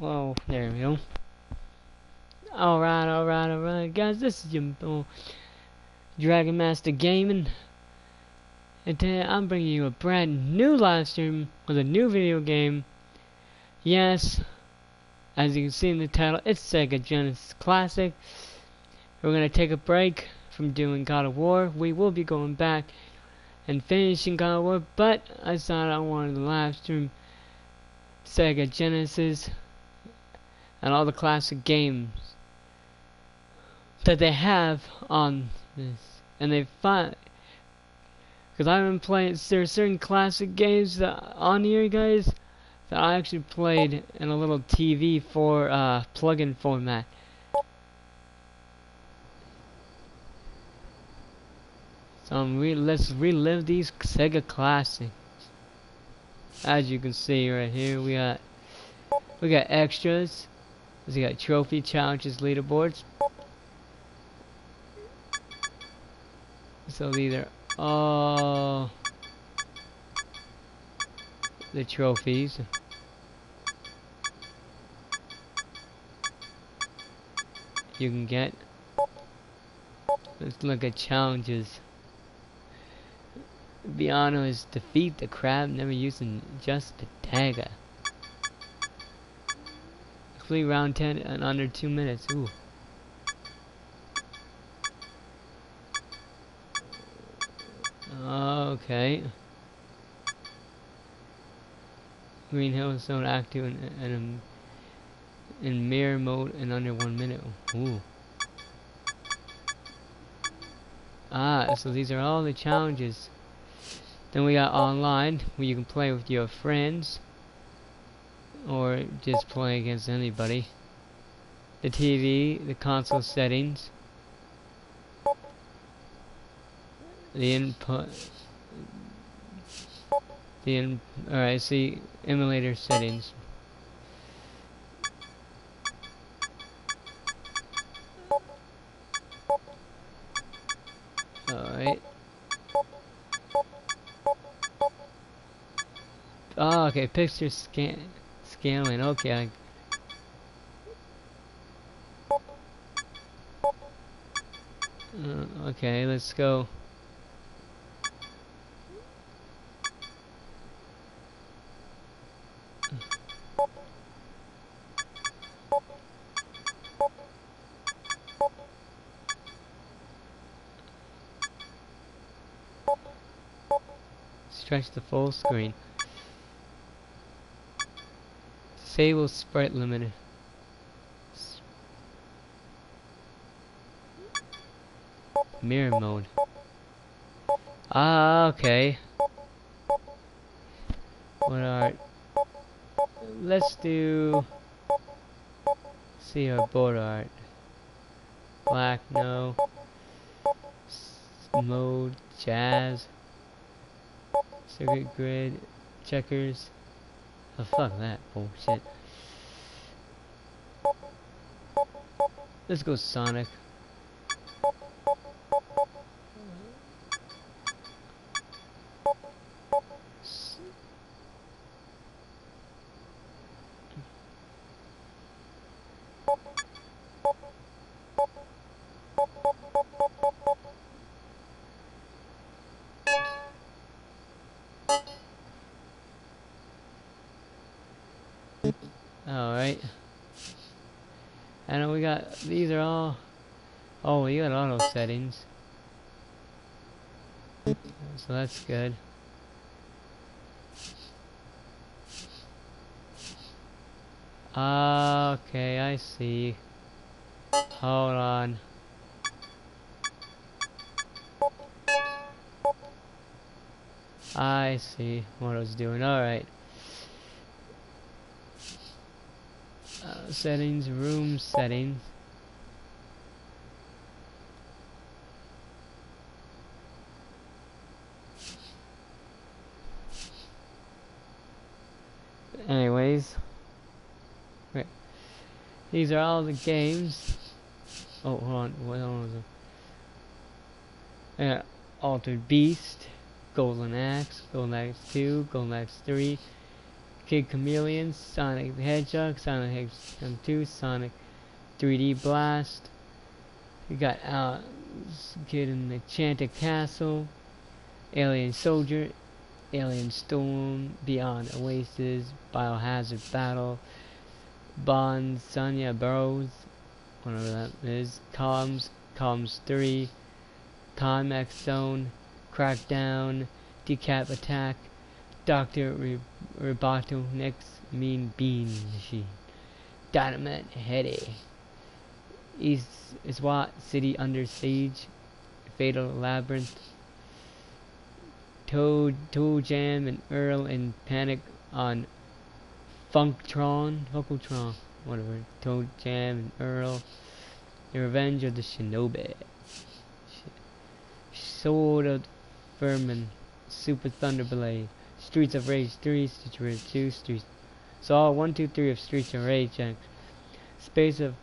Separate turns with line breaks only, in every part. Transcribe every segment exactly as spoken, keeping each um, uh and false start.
Well, there we go. Alright, alright, alright, guys, this is your oh, Dragon Master Gaming, and today I'm bringing you a brand new live stream with a new video game. Yes, as you can see in the title, it's Sega Genesis Classic. We're going to take a break from doing God of War. We will be going back and finishing God of War, but I thought I wanted to live stream Sega Genesis and all the classic games that they have on this, and they find, because I've been playing, there's certain classic games that on here, guys, that I actually played in a little T V for uh, plug-in format. So I'm re let's relive these Sega classics. As you can see right here, we got we got extras. We got trophy challenges, leaderboards. So these are all the trophies. You can get. Let's look at challenges. Biano is defeat the crab, never using just the dagger. Complete round ten in under two minutes. Ooh. Okay. Green Hill Zone active in, in, in mirror mode in under one minute. Ooh. Ah, so these are all the challenges. Then we got online, where you can play with your friends, or just play against anybody. The T V, the console settings, the input, the in, alright, see, emulator settings. Alright. Oh, okay, picture scan scaling, okay. Uh, okay, let's go. Stretch the full screen. Disable sprite limiter. Mirror mode. Ah, okay. What art? Let's do. See our board art. Black, no. S mode, jazz. Circuit grid, checkers. Oh, fuck that bullshit. Let's go Sonic. Alright. And we got, these are all, oh, we got auto settings. So that's good. Okay, I see. Hold on. I see what I was doing. Alright. Uh, settings, room settings. Anyways. Right. These are all the games. Oh, hold on. What was it? Uh, Altered Beast, Golden Axe, Golden Axe two, Golden Axe three, Kid Chameleon, Sonic the Hedgehog, Sonic the Hedgehog two, Sonic three D Blast. We got uh, Kid in the Enchanted Castle, Alien Soldier, Alien Storm, Beyond Oasis, Biohazard Battle, Bond, Sonya Burrows, whatever that is, Columns, Columns three, Climax Zone, Crackdown, Decap Attack, Doctor Re Robotnik's Mean Bean Machine, Dynamite Heady, East SWAT City Under Siege, Fatal Labyrinth, Toad, Toe Jam, and Earl in Panic on Funktron, Funkotron, whatever, Toe Jam and Earl, The Revenge of the Shinobi, Sword of Vermin, Super Thunderblade, Streets of Rage three, Streets of Rage two, Streets, so all one, two, three of Streets of Rage, and Space of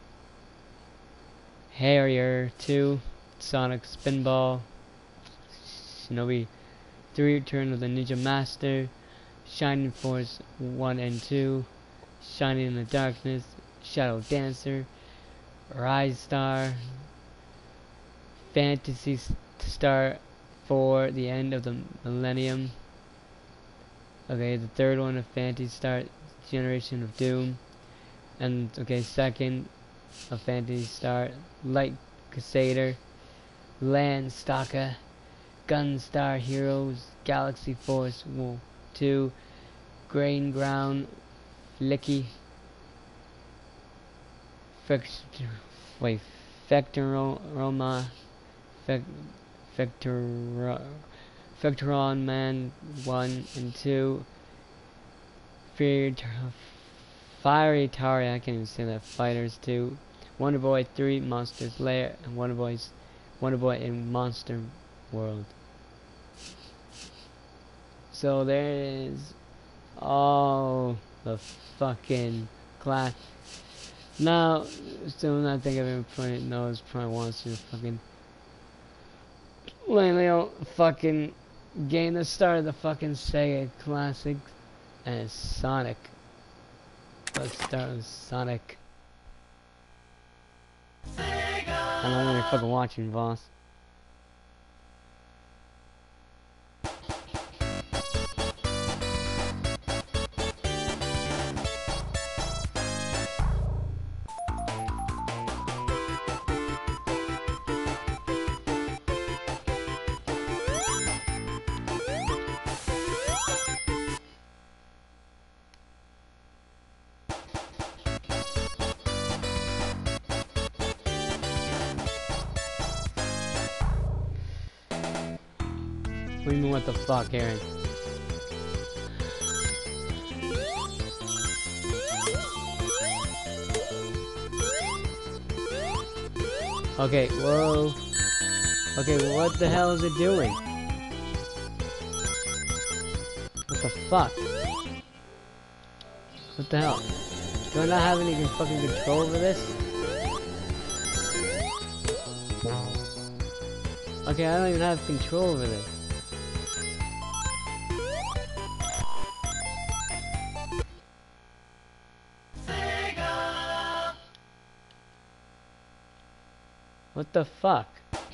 Harrier two, Sonic Spinball, Shinobi three, Return of the Ninja Master, Shining Force one and two, Shining in the Darkness, Shadow Dancer, Rise Star, Fantasy Star four, The End of the Millennium. Okay, the third one of Fantasy Star, Generation of Doom. And okay, second of Fantasy Star, Light Crusader, Land Stalker, Gunstar Heroes, Galaxy Force two, Grain Ground, Flicky, Vector, wait, Vectoroma, Vector, Vectron Man one and two, Fiery, Fiery Tower, I can't even say that, Fighters two, Wonder Boy three, Monsters Lair, and Wonder Boy's, Wonder Boy in Monster World. So there is all the fucking class. Now, still not think I've ever played. No, it's probably wants to fucking lately fucking game that started the fucking Sega Classic, and it's Sonic. Let's start with Sonic. Sega! I don't know when you're fucking watching, boss. What do you mean, what the fuck, Aaron? Okay, whoa. Okay, what the hell is it doing? What the fuck? What the hell? Do I not have any fucking control over this? Okay, I don't even have control over this. What the fuck?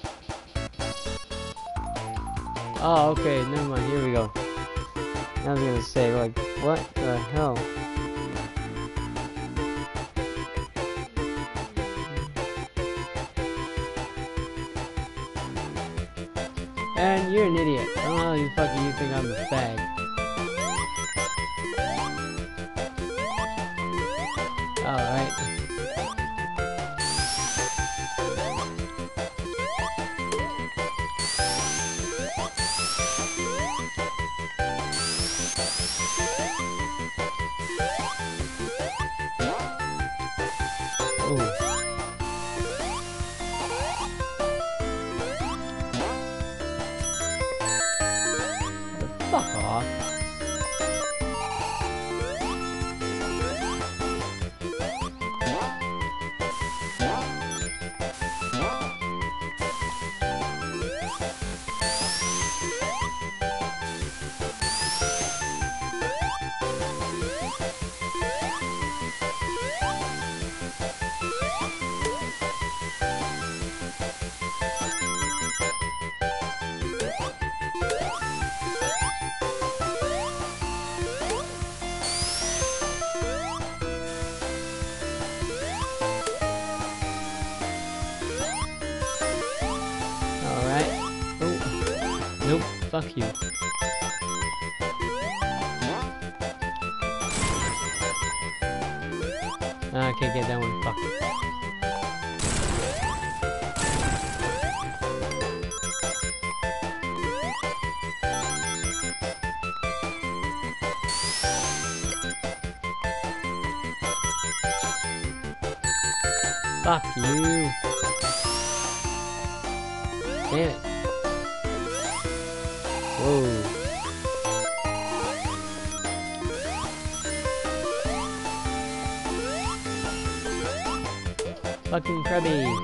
Oh, okay, never mind, here we go. I was gonna say, like, what the hell? And you're an idiot. I don't know how you fucking you think I'm a fag. Alright. Fuck off. fuck you. Ah, I can't get that one. Fuck. Fuck you. Damn it. Whoa. Fucking Krabby.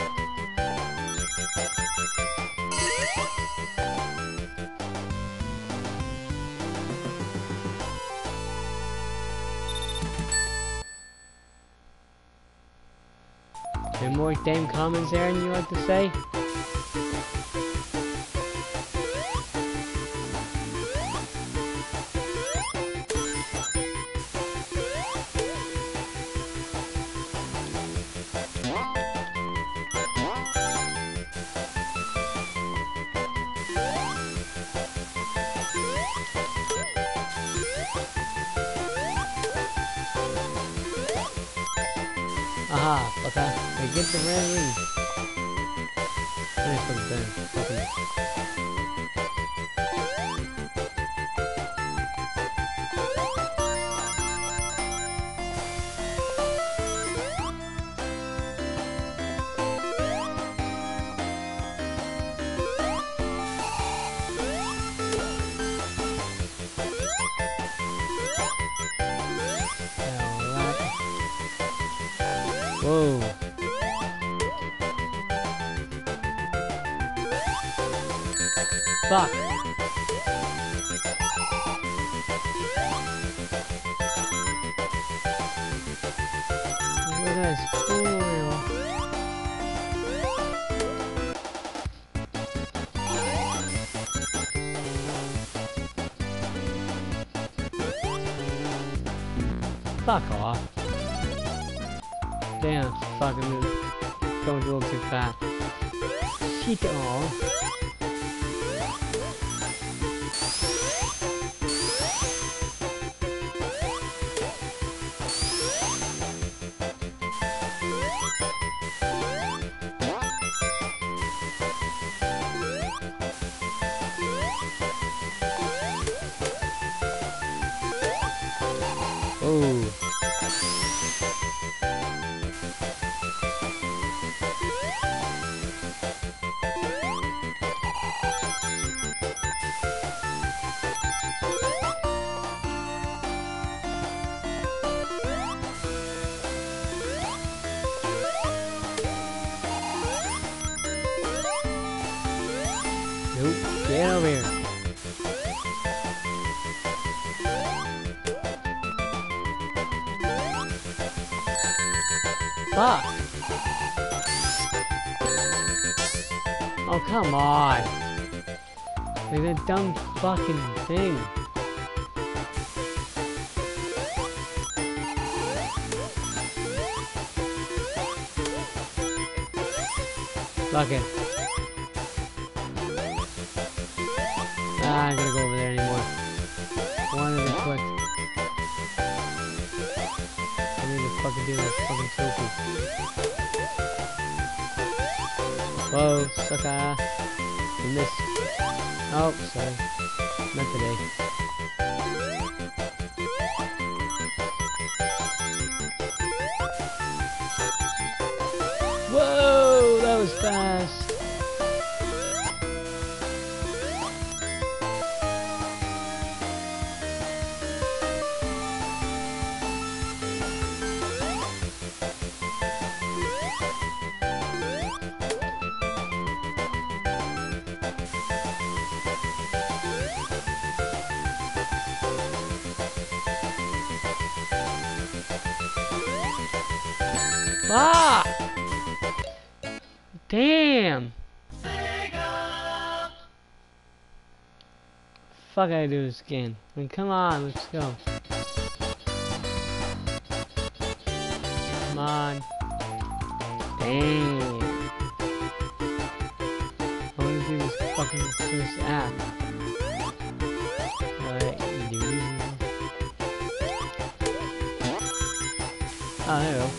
Any more damn comments, Aaron, you like to say? Aha, okay. I get the red ring. Nice fucking thing. Fucking. Whoa. Fuck. What is cool? Fuck off. Damn, fucking move. Going a little too fast. Shit, aw. Oh. Nope, get over here. Fuck. Oh, come on. Like that dumb fucking thing. Fuck it. Ah, I'm gonna go over there anymore. One of the quick. I need to fucking do this fucking Sophie. Whoa, sucker. You missed. Oh, sorry. Not today. Whoa, that was fast. Ah! Damn! Fuck, I do this again. I mean, come on, let's go. Come on. Damn. I want to do this fucking first act. Oh, there we go.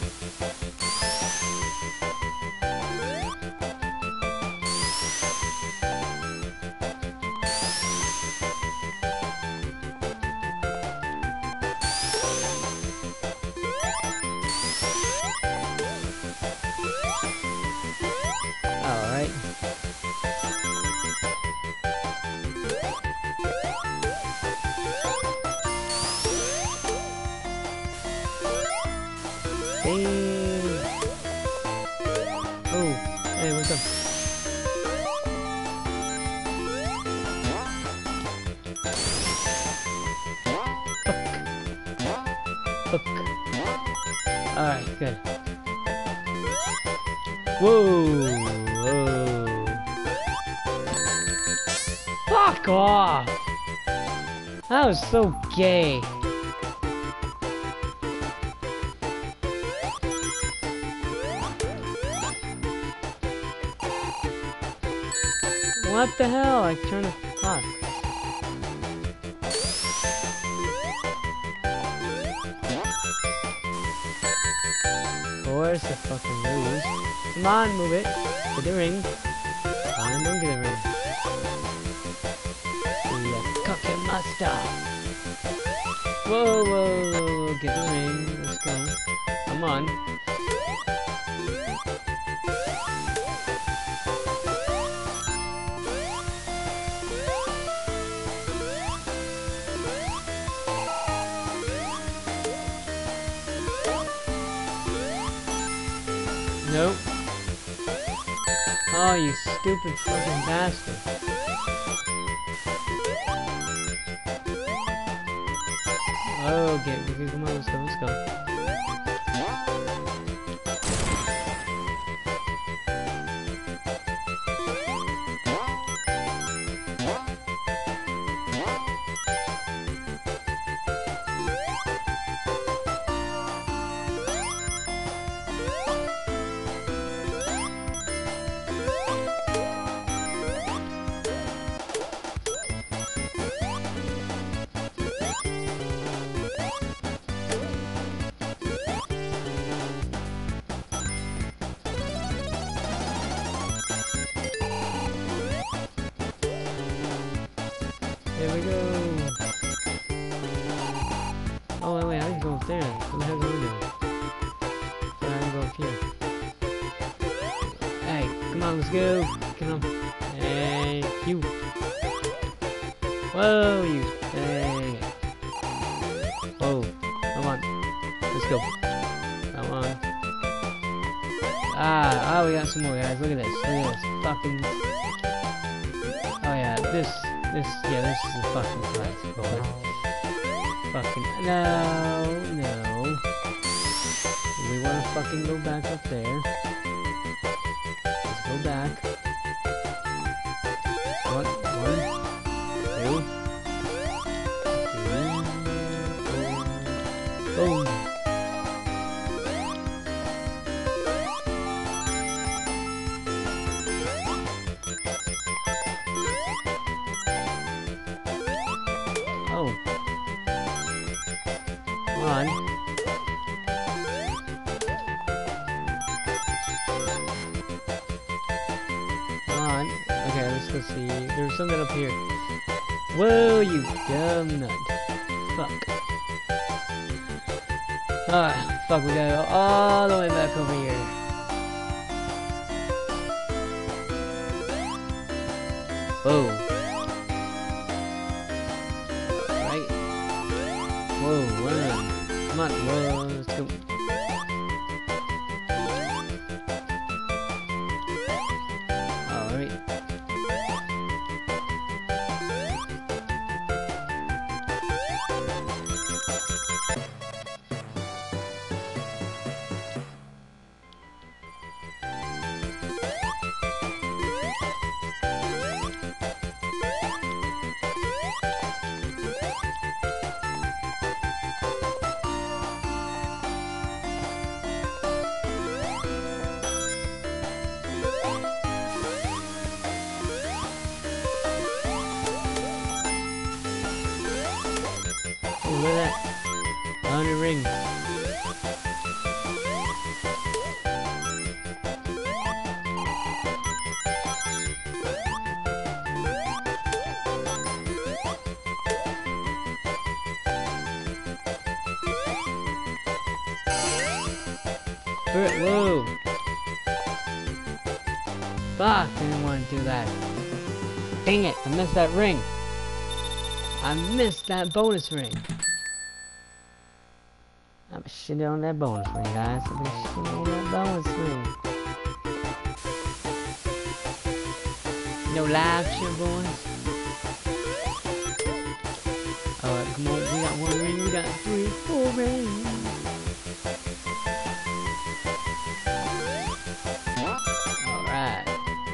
Alright. Hey. Oh, hey, what's up? Fuck. Fuck. Alright, good. Whoa. Whoa. Fuck off! That was so gay. What the hell? I turned the fuck. Of course I fucking lose. Come on, move it. Get the ring. Fine, don't get the ring. Yeah, cock your master. Whoa, whoa, whoa, whoa, get the ring. Let's go. Come on. Nope. Oh, you stupid fucking bastard. Okay, okay, come on, let's go, let's go. There we go. Oh wait, wait, I can go up there. What the hell am I doing? But I can go up here. Hey, come on, let's go. Come on. Hey, you. Whoa, you. Hey. Whoa. Come on. Let's go. Come on. Ah, oh, we got some more guys. Look at this. Look at this. Fucking. Oh yeah, this. This, yeah, this is a fucking classic boy. Fucking, no, no. We wanna fucking go back up there. Let's go back. One, one, two, two, boom. Oh. Come on. Come on. Okay, let's go see. There's something up here. Whoa, you dumb nut. Fuck. Ah, fuck, we gotta go all the way back over here. Whoa. Whoa, run. Come on, whoa, let's go. Alright. look at that. one hundred rings. Whoa! Fuck, I didn't want to do that. Dang it, I missed that ring. I missed that bonus ring. I'm shitting on that bonus ring, guys. I'm shitting on that bonus ring. No live shit, boys. Alright, come on. We got one ring. We got three, four rings. Alright.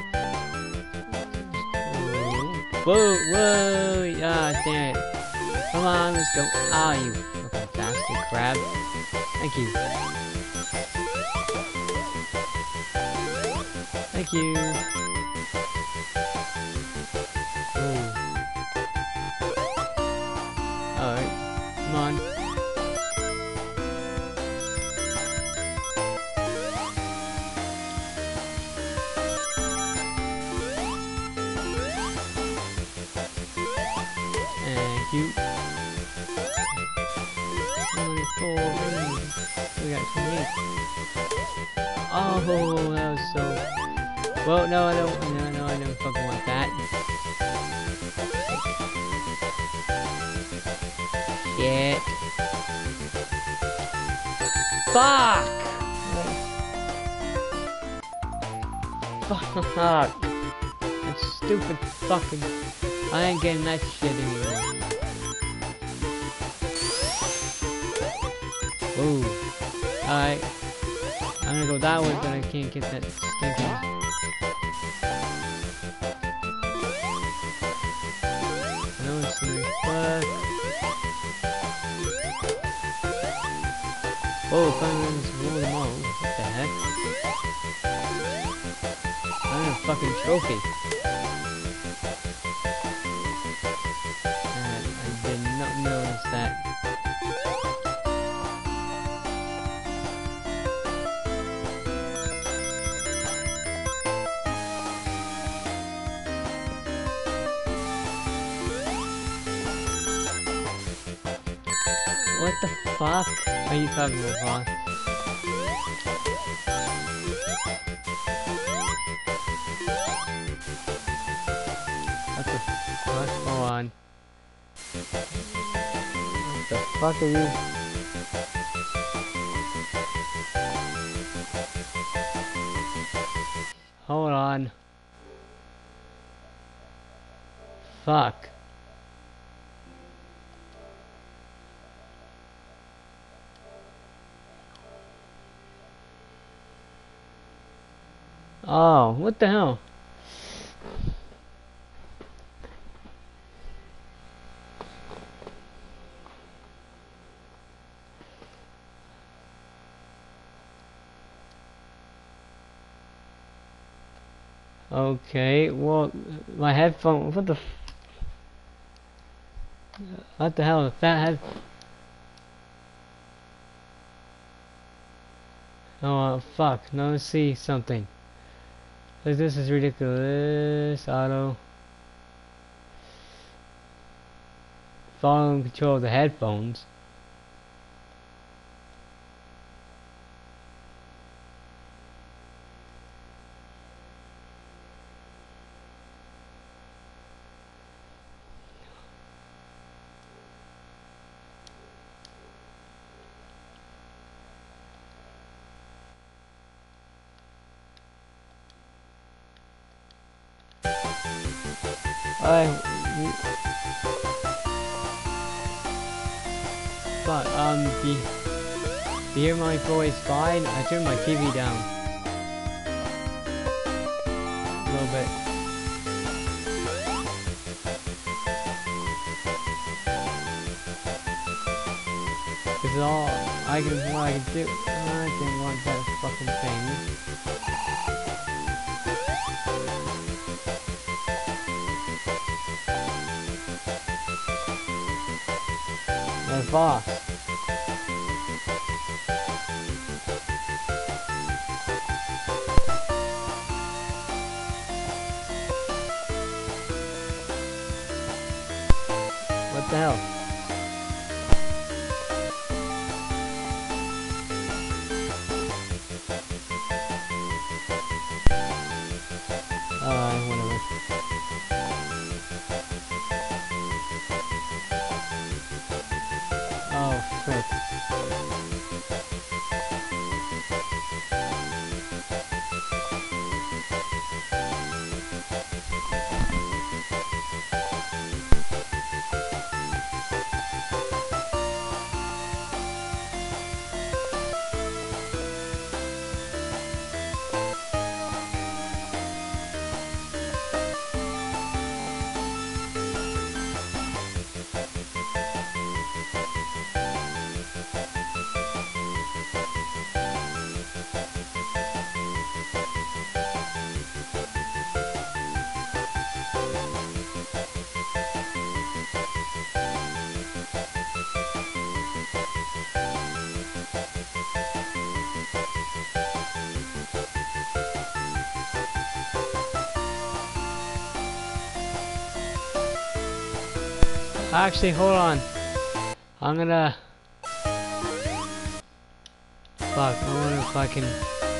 Whoa, whoa. Ah, damn it. Come on, let's go. Ah, you fucking bastard crab. Thank you. Thank you. Ooh. Alright, come on. Thank you. twenty-four rings. We got twenty-eight. Oh, that was so... Well, no, I don't... No, no, I don't fucking want that. Shit. Fuck! Fuck! That stupid fucking... I ain't getting that shit anymore. Ooh. Alright. I'm gonna go that way, but I can't get that stinking... No, it's me. Fuck. Oh, finally just roll them all. What the heck? I'm a fucking trophy. And I did not notice that. What the fuck are you talking about? What the fuck? Hold on. What the fuck are you? Hold on. Fuck. Oh, what the hell? Okay, well, my headphone, what the f- What the hell, that head- Oh, uh, fuck, no, let's see something. This is ridiculous. Auto. Volume control of the headphones. I. But um, the, to hear my voice fine, I turned my T V down a little bit. Cause all I can, what I can do, I didn't want that fucking thing. That's boss. What the hell? Alright, whatever. Oh, frick. Actually, hold on. I'm gonna... Fuck, I wonder if I can...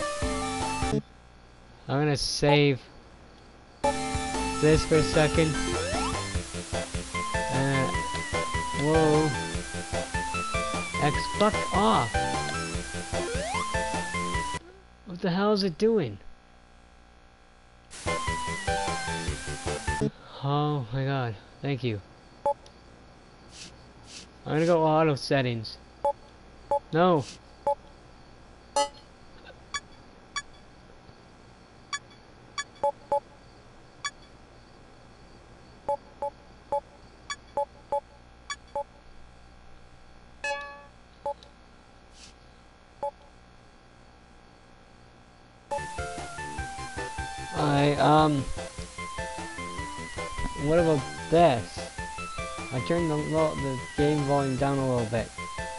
I'm gonna save this for a second. Uh, whoa. X, fuck off. What the hell is it doing? Oh my god, thank you. I'm gonna go auto settings. No. I um. What about this? I turned the, the game volume down a little bit.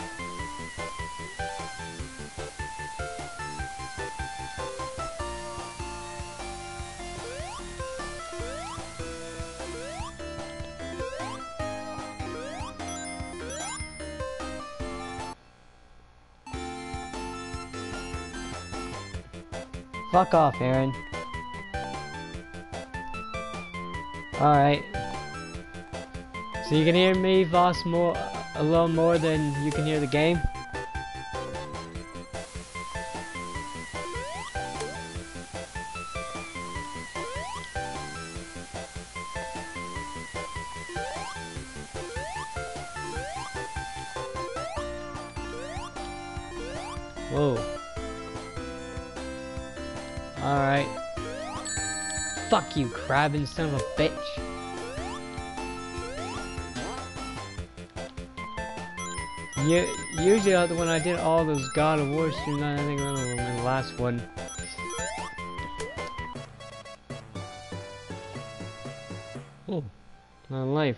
Fuck off, Aaron. Alright. So you can hear me, Voss, more, a little more than you can hear the game? Whoa. Alright. Fuck you, Krabbin, son of a bitch. You, usually uh, when I did all those God of War streams, I think I remember in the last one. Oh, my life.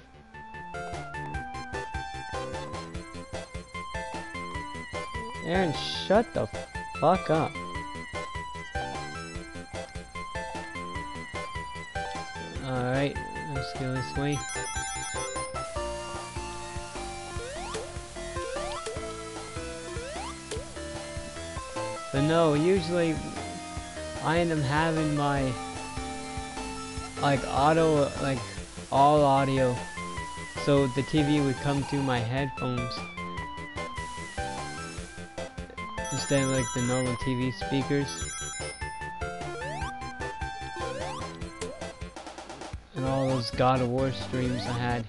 Aaron, shut the fuck up. Alright, let's go this way. But no, usually I end up having my like auto, like all audio, so the T V would come to my headphones instead of like the normal T V speakers. And all those God of War streams I had.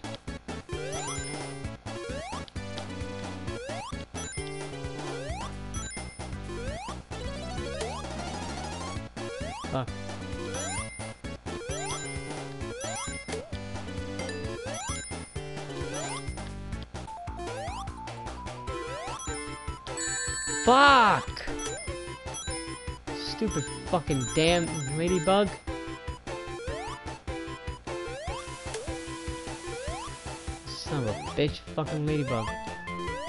Fuck. Fuck! Stupid fucking damn ladybug. Son of a bitch, fucking ladybug.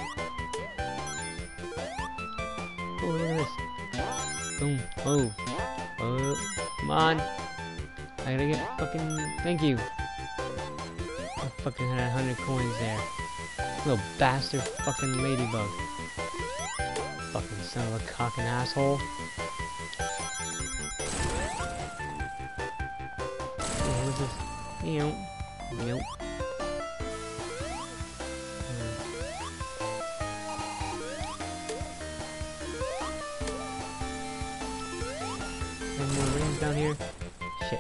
Oh, look at this. Boom. Oh. Oh. Come on. I gotta get fucking... Thank you. I fucking had a hundred coins there. Little bastard fucking ladybug. Fucking son of a cocking asshole. Oh, what's this? Nope. Nope. Any more rings down here? Shit.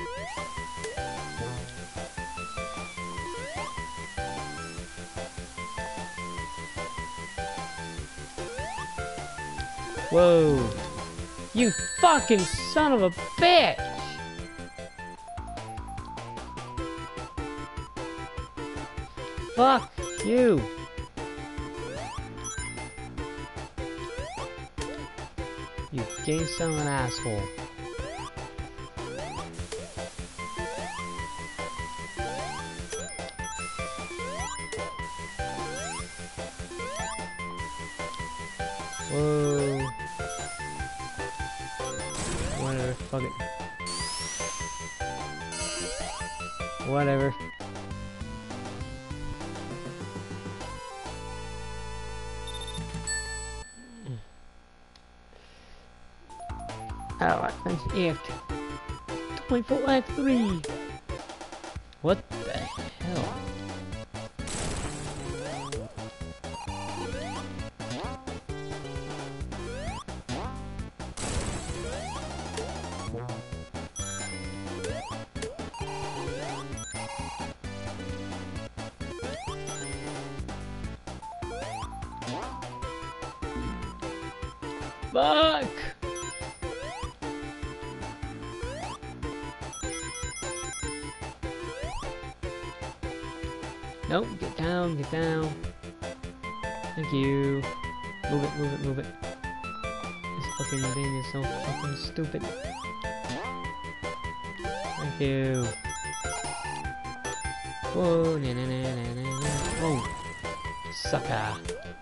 Whoa. You fucking son of a bitch! Fuck you! You gay son of an asshole. Whoa. Whatever, fuck it. Whatever. Oh, that's it. twenty-four Act three. What the hell? Fuck! Nope, get down, get down. Thank you. Move it, move it, move it. This fucking thing is so fucking stupid. Thank you. Whoa, na na na na na na. Whoa. Sucker.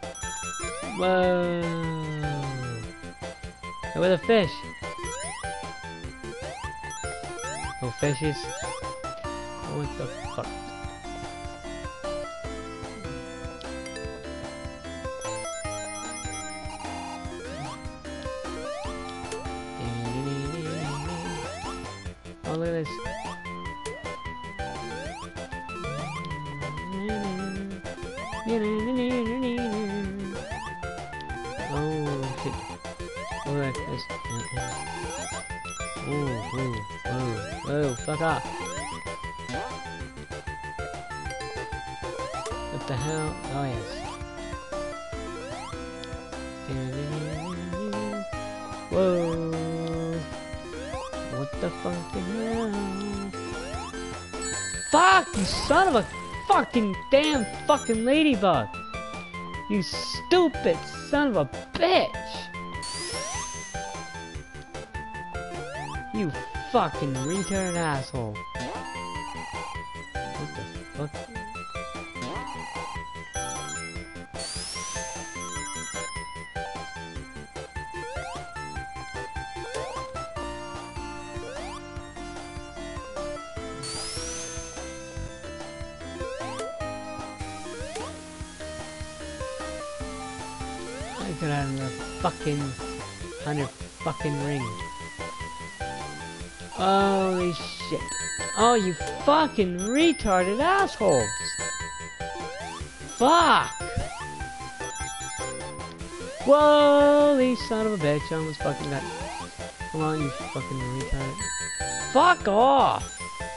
Whoa. Hey, where the fish? No fishes? What the fuck? Oh, look at this. Oh, shit. Oh, look at this. Whoa, whoa, whoa, whoa, fuck off. What the hell? Oh, yes. Whoa. What the fucking hell? Fuck, you son of a fucking damn fucking ladybug! You stupid son of a bitch! You fucking retarded asshole! What the fuck? I could have a fucking hundred fucking ring. Holy shit. Oh, you fucking retarded assholes. Fuck. Holy son of a bitch. I almost fucking got... Come on, you fucking retarded. Fuck off.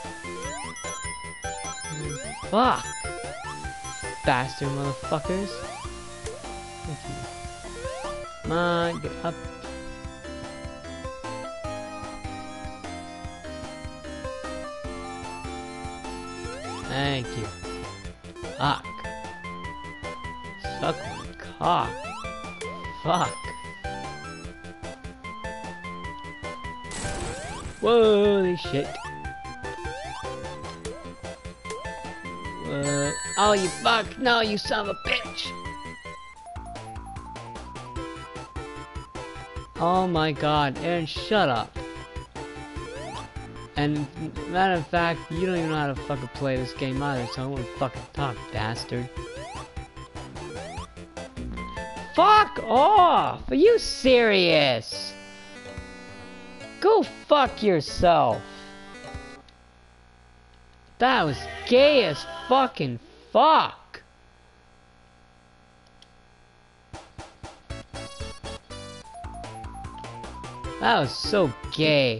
Fuck. Bastard motherfuckers. Thank you. Come on, get up. Thank you. Fuck. Suck my cock. Fuck. Holy shit. Uh, oh, you fuck. No, you son of a bitch. Oh my god, Aaron, shut up. And matter of fact, you don't even know how to fucking play this game either, so I won't fucking talk, bastard. Fuck off! Are you serious? Go fuck yourself. That was gay as fucking fuck. That was so gay.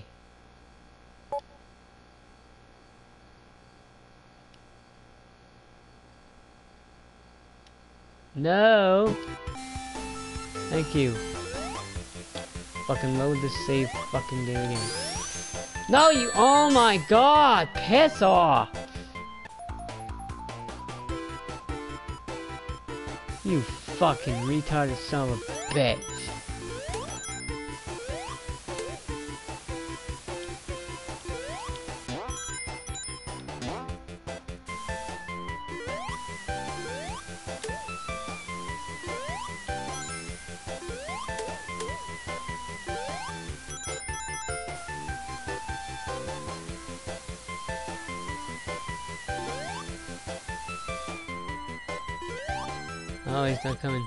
No. Thank you. Fucking load the save fucking game again. No, you. Oh my god. Piss off. You fucking retarded son of a bitch. Oh, he's not coming.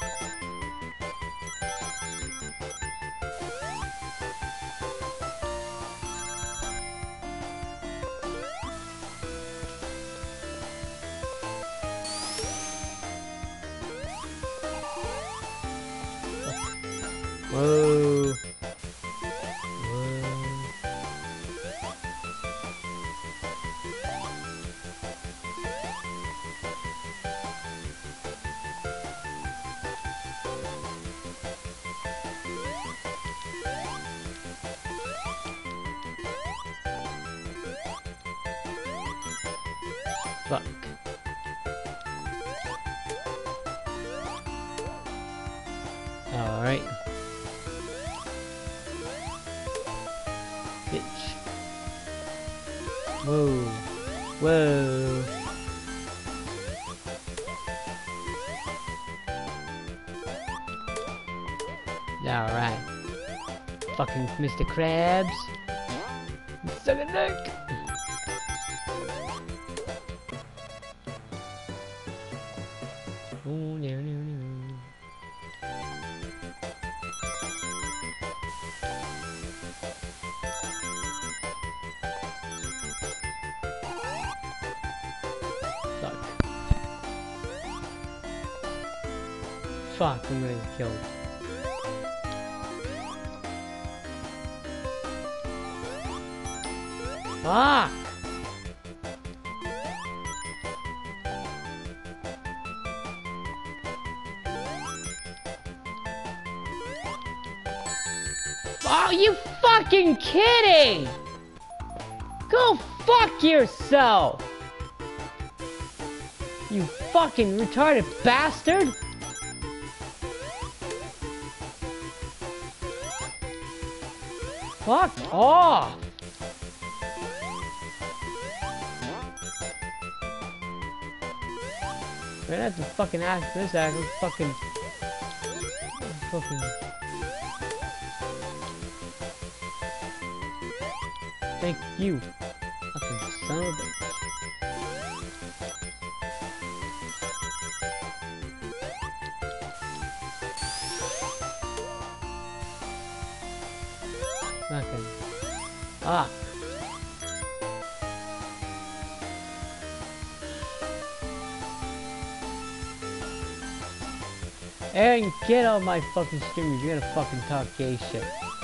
Whoa. Fuck. Alright. Bitch. Whoa. Whoa. Alright. Fucking Mister Krabs. Suck a dick. Ooh, no, no, no. Fuck. Fuck, I'm gonna get killed. Fuck! Oh, you fucking kidding! Go fuck yourself! You fucking retarded bastard! Fuck off! We're gonna have to fucking ask this act. Fucking. Fucking. Thank you. Fucking son of a bitch. Fucking. Ah. Aaron, get out of my fucking stream. You're gonna fucking talk gay shit.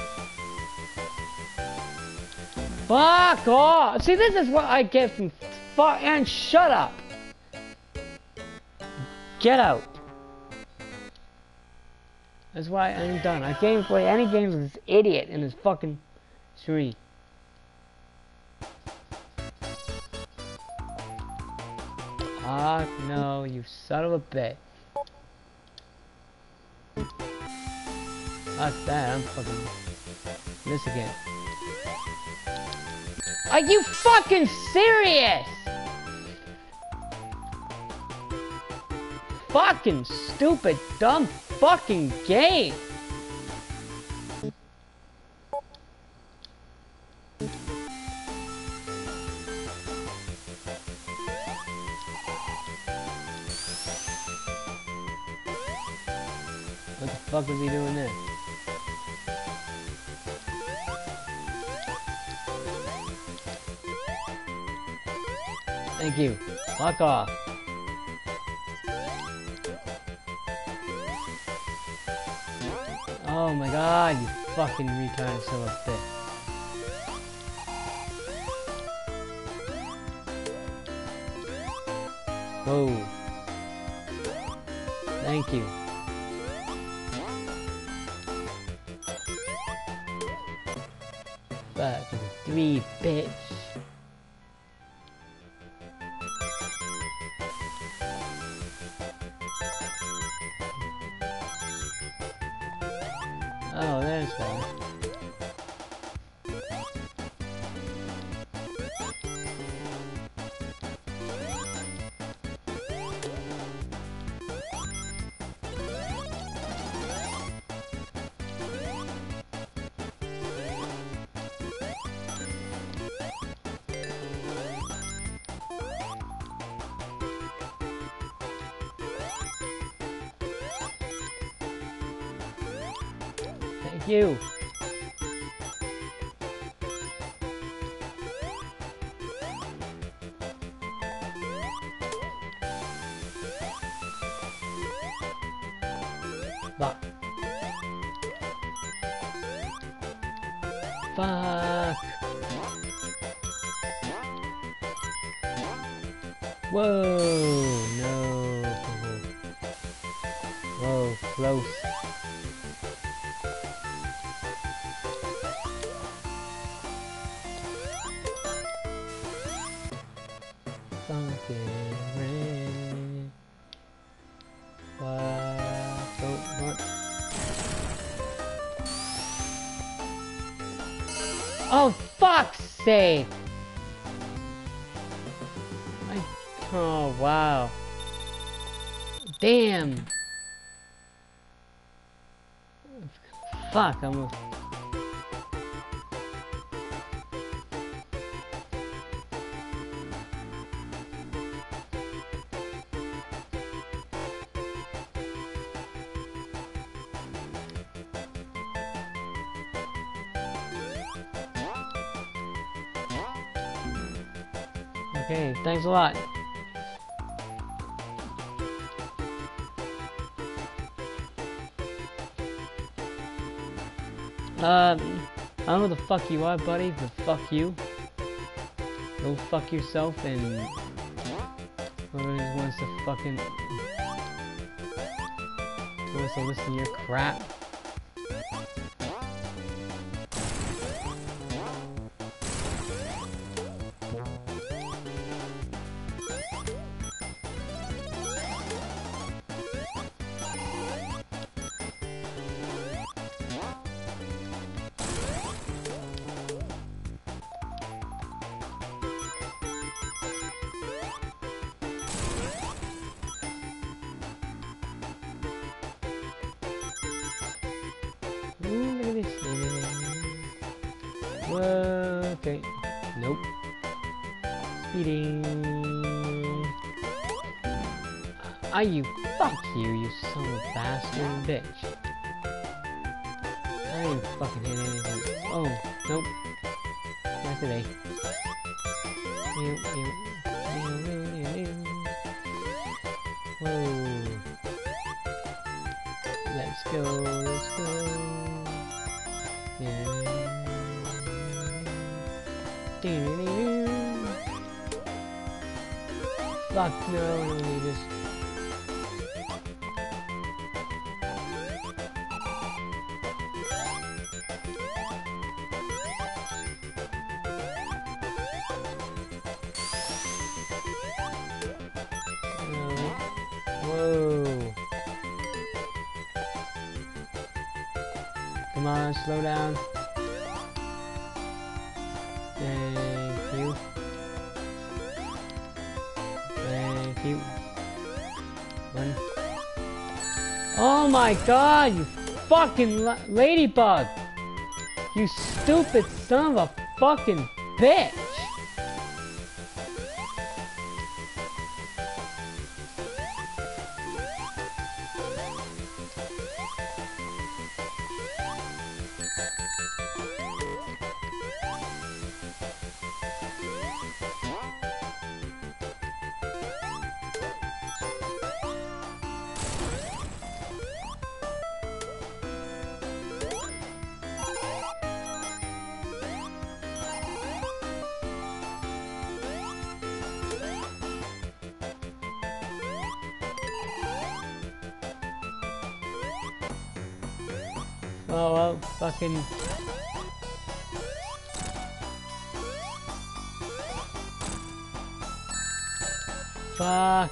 Fuck off! See, this is what I get from fuck. Aaron, shut up. Get out. That's why I'm done. I can't play any games with this idiot in his fucking stream. Fuck no, you son of a bitch. Fuck that, I'm fucking this again. Are you fucking serious? Fucking stupid, dumb fucking game. fuck was he doing there? Thank you. Fuck off. Oh my god, you fucking retarded son of a bitch. Whoa. Thank you. Fucking three, bitch. Oh, there's one. Thank you. Fuck. Fuck. Whoa, no. Whoa, close. Something red. What? Don't, what? Oh, fuck's sake! I, oh, wow. Damn! Fuck, I'm a... Okay, thanks a lot. Um, I don't know who the fuck you are, buddy, but fuck you. Go fuck yourself and whoever just wants to fucking wants to listen to your crap. Ooh, look at this. Whoa, okay. Nope. Speeding. Ah, you. Fuck you, you son of a bastard bitch. I didn't fucking hit anything. Oh, nope. Not today. Ew, ew. Ew, ew, ew, ew. Whoa. Let's go, let's go. Yeah. Fuck no, no need this. Whoa. Come on, slow down. Thank you. Thank you. One. Oh my god, you fucking la ladybug! You stupid son of a fucking bitch! Oh well, fucking. Fuck.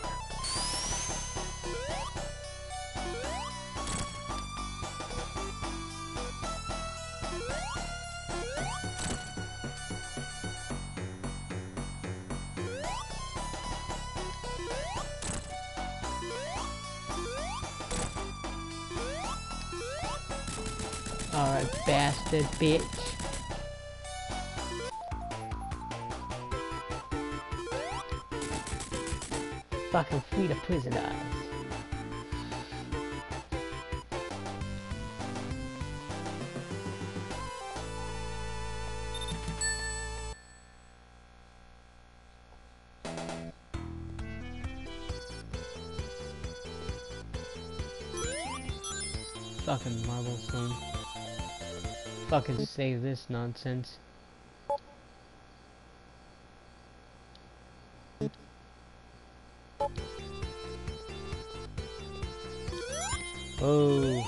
Alright, bastard bitch. Fucking free the prisoners. Fucking marble stone. Fucking save this nonsense. Oh.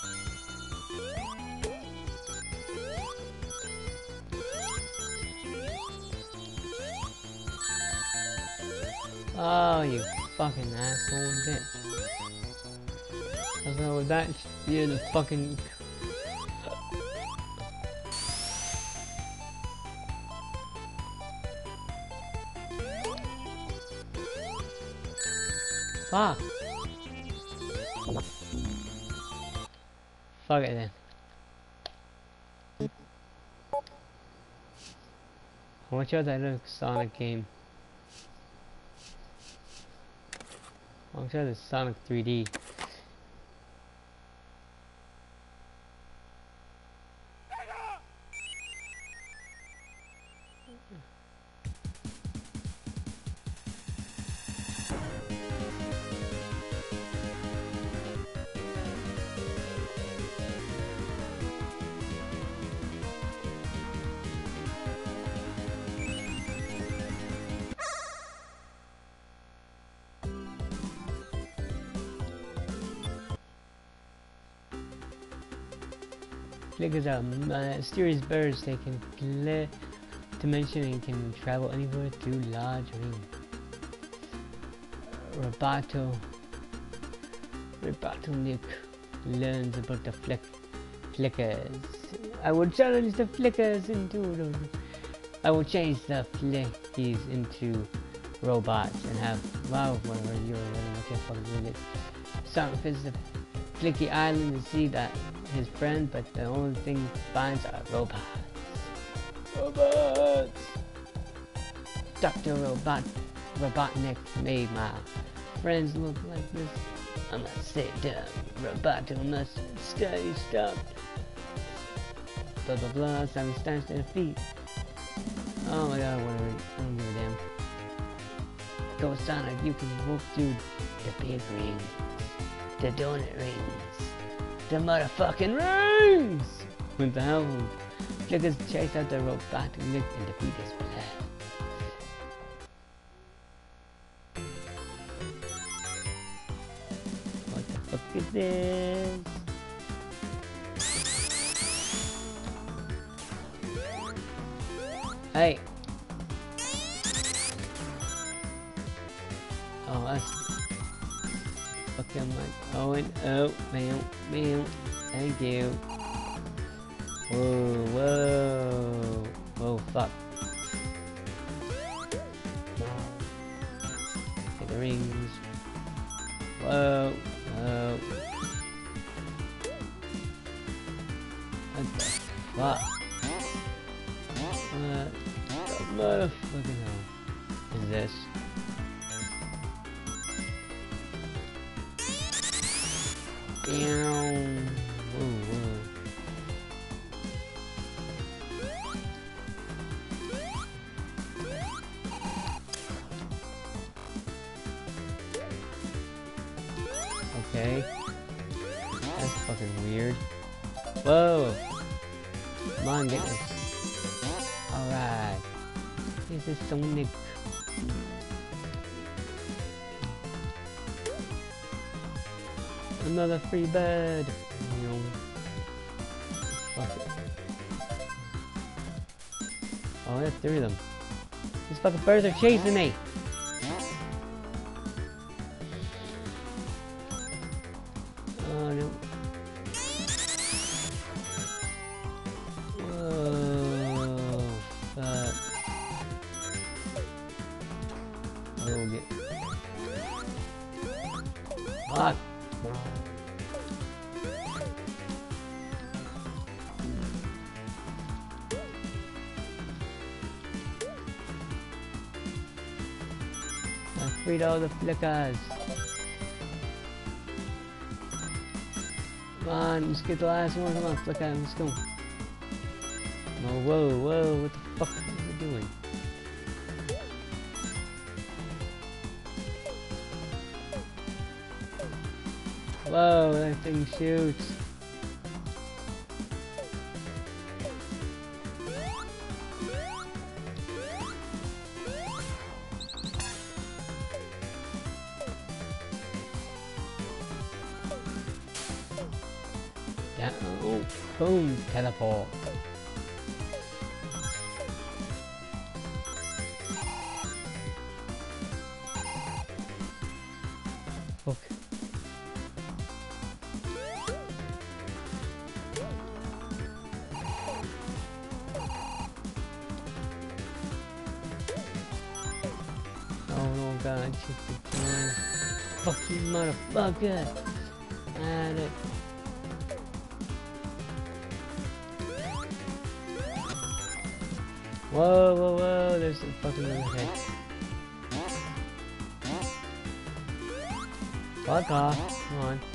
Oh, you fucking asshole bitch. I was like, with that, you're the fucking. Fuck. Fuck it then. How much of that looks Sonic game? How much of this Sonic three D? Flickers are mysterious birds. They can clear dimension and can travel anywhere through large rings. Roboto Robotnik learns about the flick flickers. I will challenge the flickers into the I will change the flickies into robots and have wow whatever you're running okay fucking with it. Sonic visits the Flicky Island to see that his friend, but the only thing he finds are robots. Robots! Doctor Robot Robotnik made my friends look like this. I must sit down. Roboto must stay stopped. Blah blah blah. Simon stands to the feet. Oh my god, whatever. I don't give a damn. Go Sonic, you can walk through the big ring. The donut rings. The motherfucking rings! What the hell? Flickers chase out the robotic Nick and defeat his plan. What the fuck is this? Hey! Oh, that's fucking like Owen. Oh, man, man. Thank you. Whoa, whoa. Whoa, fuck. Get the rings. Whoa, whoa. What the fuck? What the motherfucking hell is this? Whoa, whoa. fucking weird. Whoa! Come on, get this. Alright. This is Sonic. Another free bed. You know. Fuck it. Oh, there's three of them. These fucking birds are chasing me. Oh no. Whoa. Fuck. Oh, get. Fuck. I freed all the flickers. Come on, let's get the last one. Come on, flicker, let's go. Oh, whoa, whoa, what the fuck is it doing? Whoa, that thing shoots. Yeah, oh, boom, teleport. Fuck. Oh no, god, shit the time. Fuck you, motherfucker. At it. Whoa, whoa, whoa, there's a fucking other head. Fuck off, come on.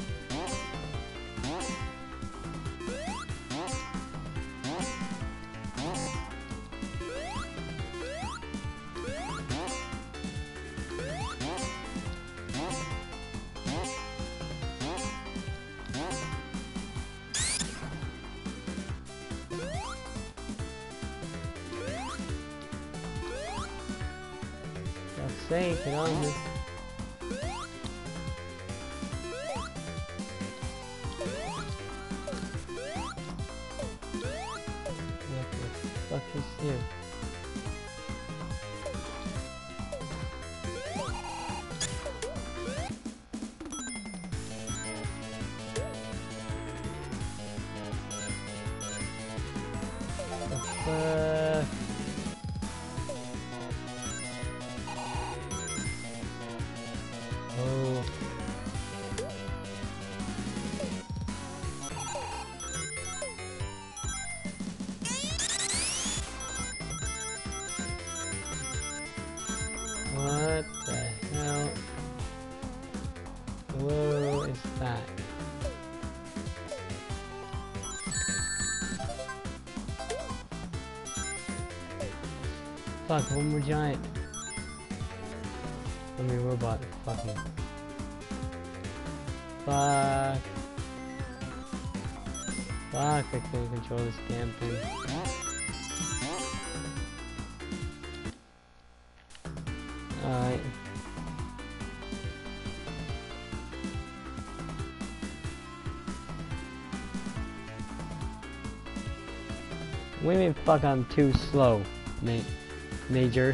Say, get on this. What the fuck is here? The fuck? Oh. What the hell? Whoa, is that? Fuck, one more giant. I mean, robot. Fuck me. Fuck. Fuck, I can't control this damn thing. Alright. What do you mean, fuck, I'm too slow, mate? Major.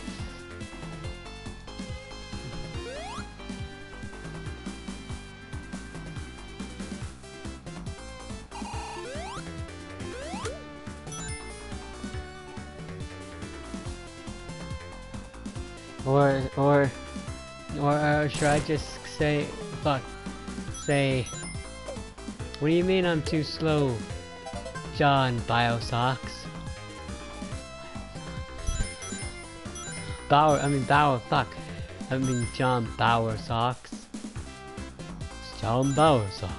Or, or, or uh, should I just say, fuck, say, what do you mean I'm too slow, John Biosocks? Bauer, I mean Bauer, fuck, I mean John Bauer Socks. It's John Bauer Socks.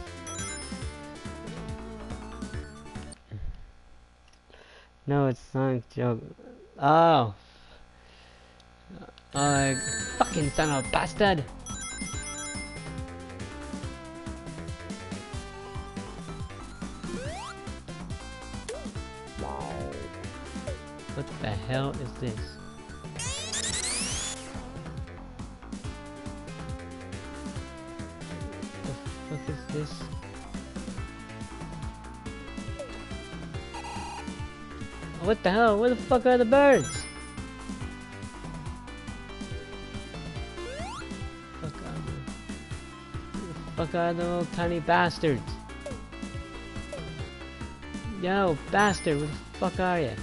No, it's not a joke. Oh. Uh, fucking son of a bastard! What the hell is this? The fuck is this? What the hell? Where the fuck are the birds? Fuck are the, where the fuck are the little tiny bastards? Yo, bastard, where the fuck are you?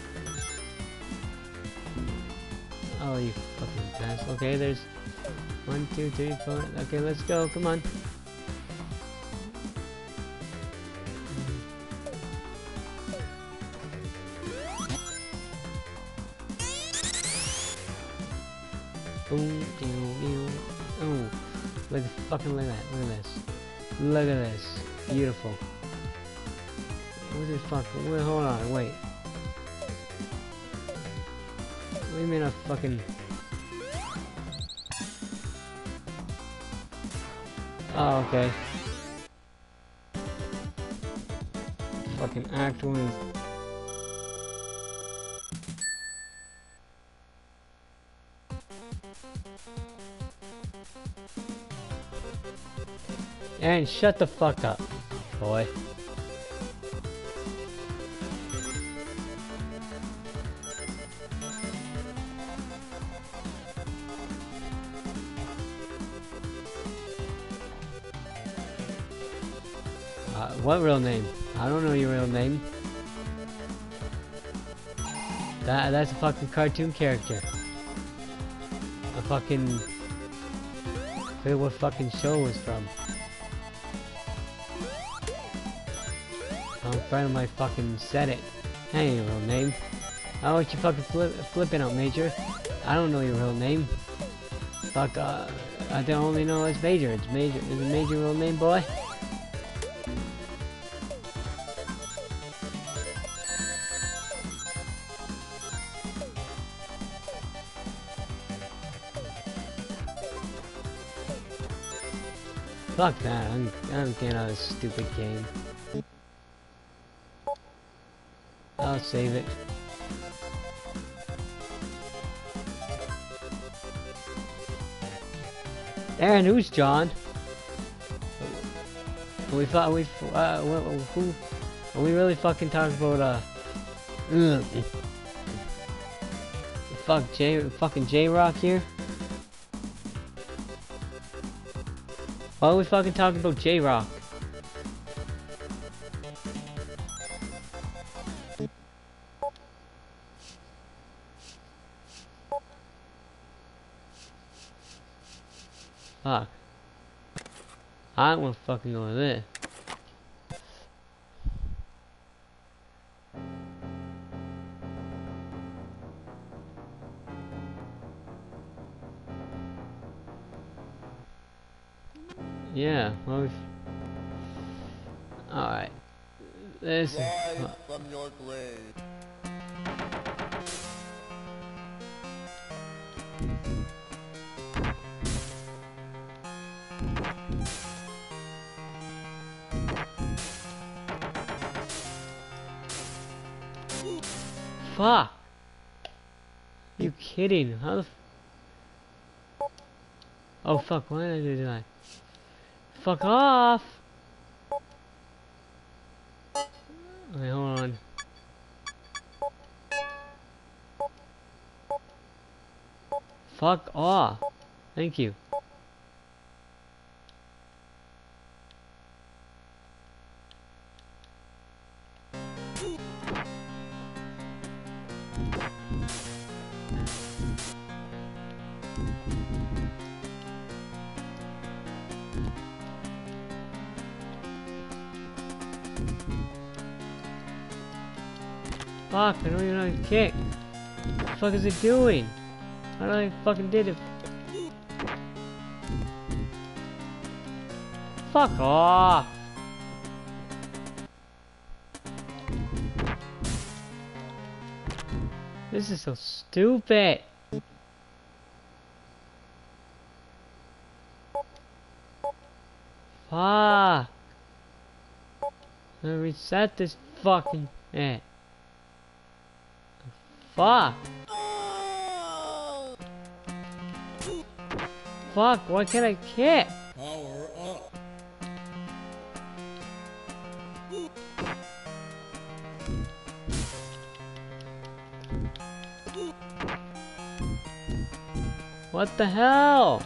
Oh, you fucking bastard. Okay, there's one, two, three, four. Okay, let's go. Come on. Boom, boom, boom. Oh, look, fucking look at that. Look at this. Look at this. Beautiful. What the fuck? Wait, hold on, wait. What do you mean I fucking... Oh, okay. Fucking actually... Aaron, shut the fuck up, boy. Uh, what real name? I don't know your real name. That that's a fucking cartoon character. A fucking... I forget what fucking show it was from. Some friend of mine fucking said it. That ain't your real name. Oh, what you fucking flip, flipping out, Major? I don't know your real name. Fuck, uh, I don't only know it's Major. It's Major. Is it Major real name, boy? Fuck that. I'm, I'm getting out of this stupid game. I'll save it. Aaron, who's John? We thought we uh, who? Are we really fucking talking about uh? Ugh. Fuck J, fucking J Rock here. Why are we fucking talking about J Rock? Fuck. I don't wanna fucking go with this. Yeah, well, we've... Alright. This is...
Rise from your grave.
Fuck! You kidding? How the f... Oh fuck, why did I do that? Fuck off! Okay, hold on. Fuck off! Thank you. Fuck, I don't even know how to kick. What the fuck is it doing? I don't know if I fucking did it. Fuck off! This is so stupid! Fuck! I'm gonna reset this fucking... Eh. Fuck. Fuck, why can't I kick?
Power up.
What the hell?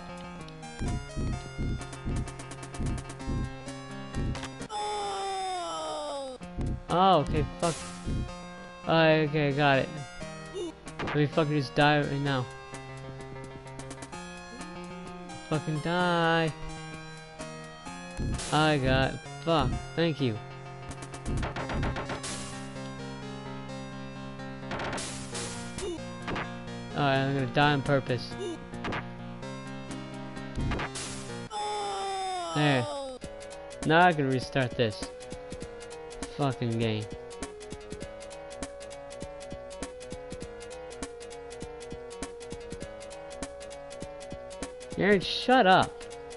Oh, okay, fuck. Oh, okay, got it. Let me fucking just die right now. Fucking die. I got. Fuck. Thank you. Alright, I'm gonna die on purpose. There. Now I can restart this fucking game. Aaron, shut up.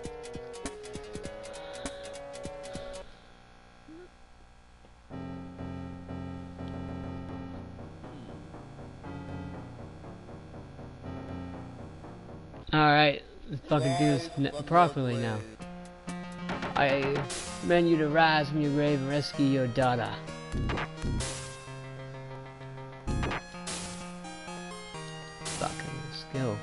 Alright, let's fucking do this n properly now. I command you to rise from your grave and rescue your daughter. Fucking, let's go.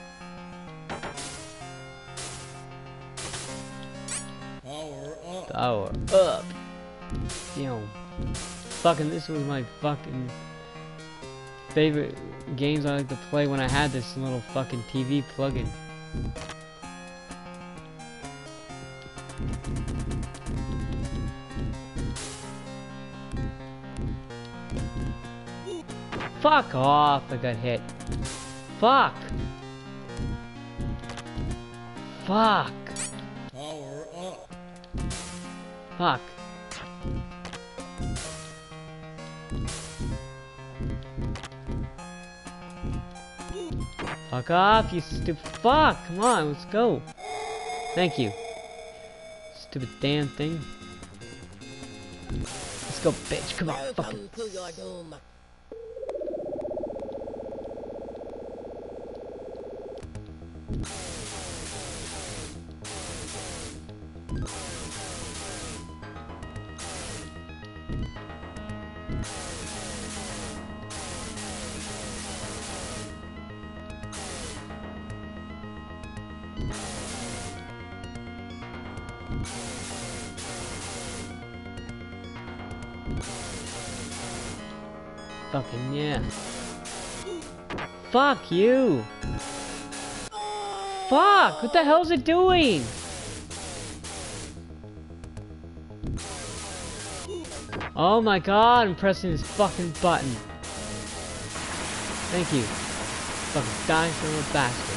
Power up.
Power up. Yo. Fucking, this was my fucking favorite games I like to play when I had this little fucking T V plug-in. Fuck off, I got hit. Fuck. Fuck.
Power up.
Fuck. Fuck off, you stupid fuck. Come on, let's go. Thank you. Stupid damn thing. Let's go, bitch. Come on, fucking.
Welcome to your doom.
Fucking yeah. Fuck you. Fuck! What the hell is it doing? Oh my god, I'm pressing this fucking button. Thank you. Fucking dying son of a bastard.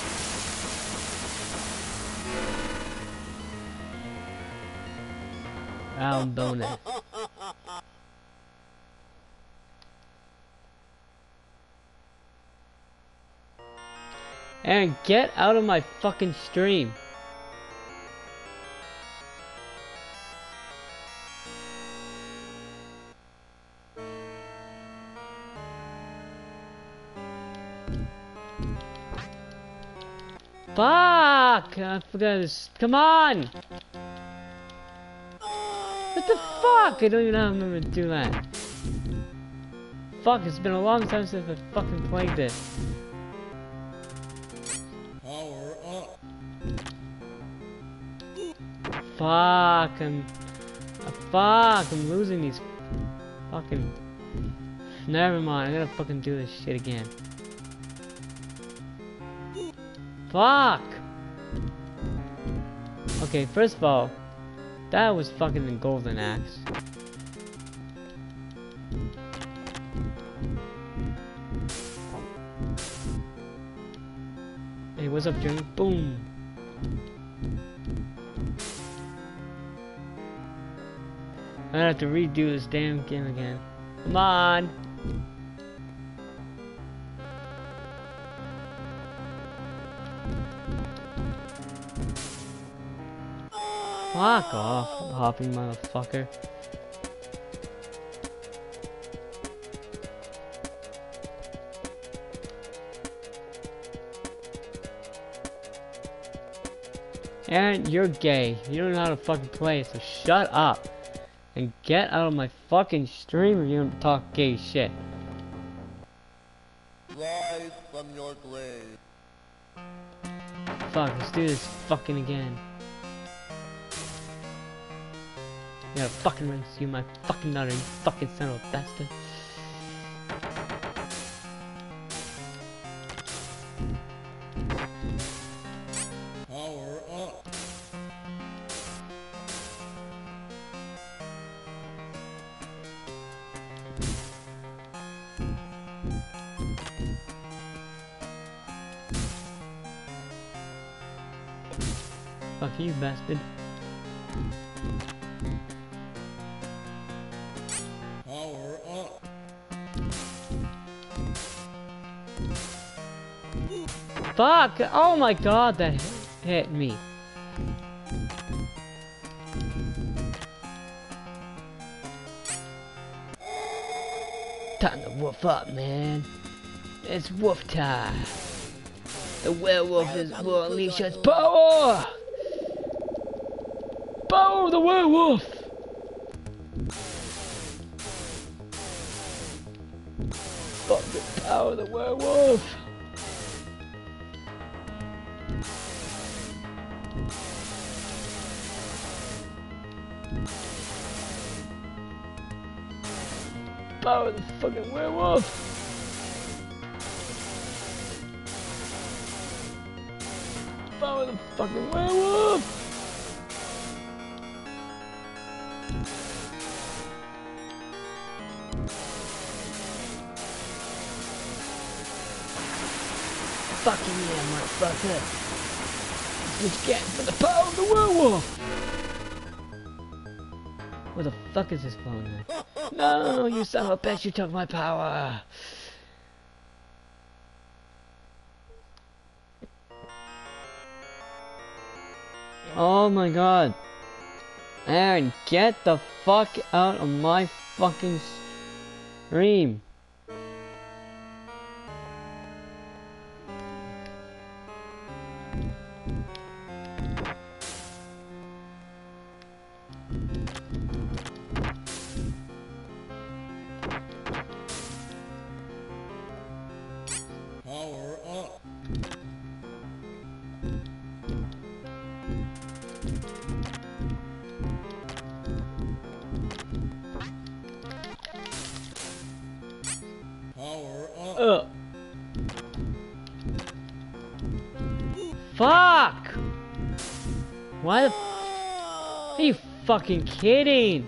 Round bonus. Aaron, get out of my fucking stream. Fuck! I forgot this. Come on! What the fuck? I don't even have to do that. Fuck, it's been a long time since I fucking played this.
Power up.
Fuck, I'm... Uh, fuck, I'm losing these fucking... Never mind, I gotta fucking do this shit again. Fuck! Okay, first of all, that was fucking the golden axe. Hey, what's up, Jimmy? Boom! I'm gonna have to redo this damn game again. Come on! Fuck off, hopping motherfucker. Aaron, you're gay. You don't know how to fucking play, so shut up. And get out of my fucking stream if you don't talk gay shit.
Rise from your grave.
Fuck, let's do this fucking again. You gotta fucking rescue my fucking daughter, you fucking son of a bastard.
Power up.
Fuck you, bastard.
Power up.
Fuck! Oh my god, that hit me. Time to woof up, man. It's woof time. The werewolf is will unleash its power! Power of the werewolf! Fuck the power of the werewolf! Power of the fucking werewolf! Power of the fucking werewolf! Fucking yeah, motherfucker! That's what you get for the power of the werewolf! Where the fuck is this phone at? No, you son of a bitch, you took my power! Oh my god. Aaron, get the fuck out of my fucking stream.
Power up. Power up.
Ugh. Fuck! Why the f- Are you fucking kidding?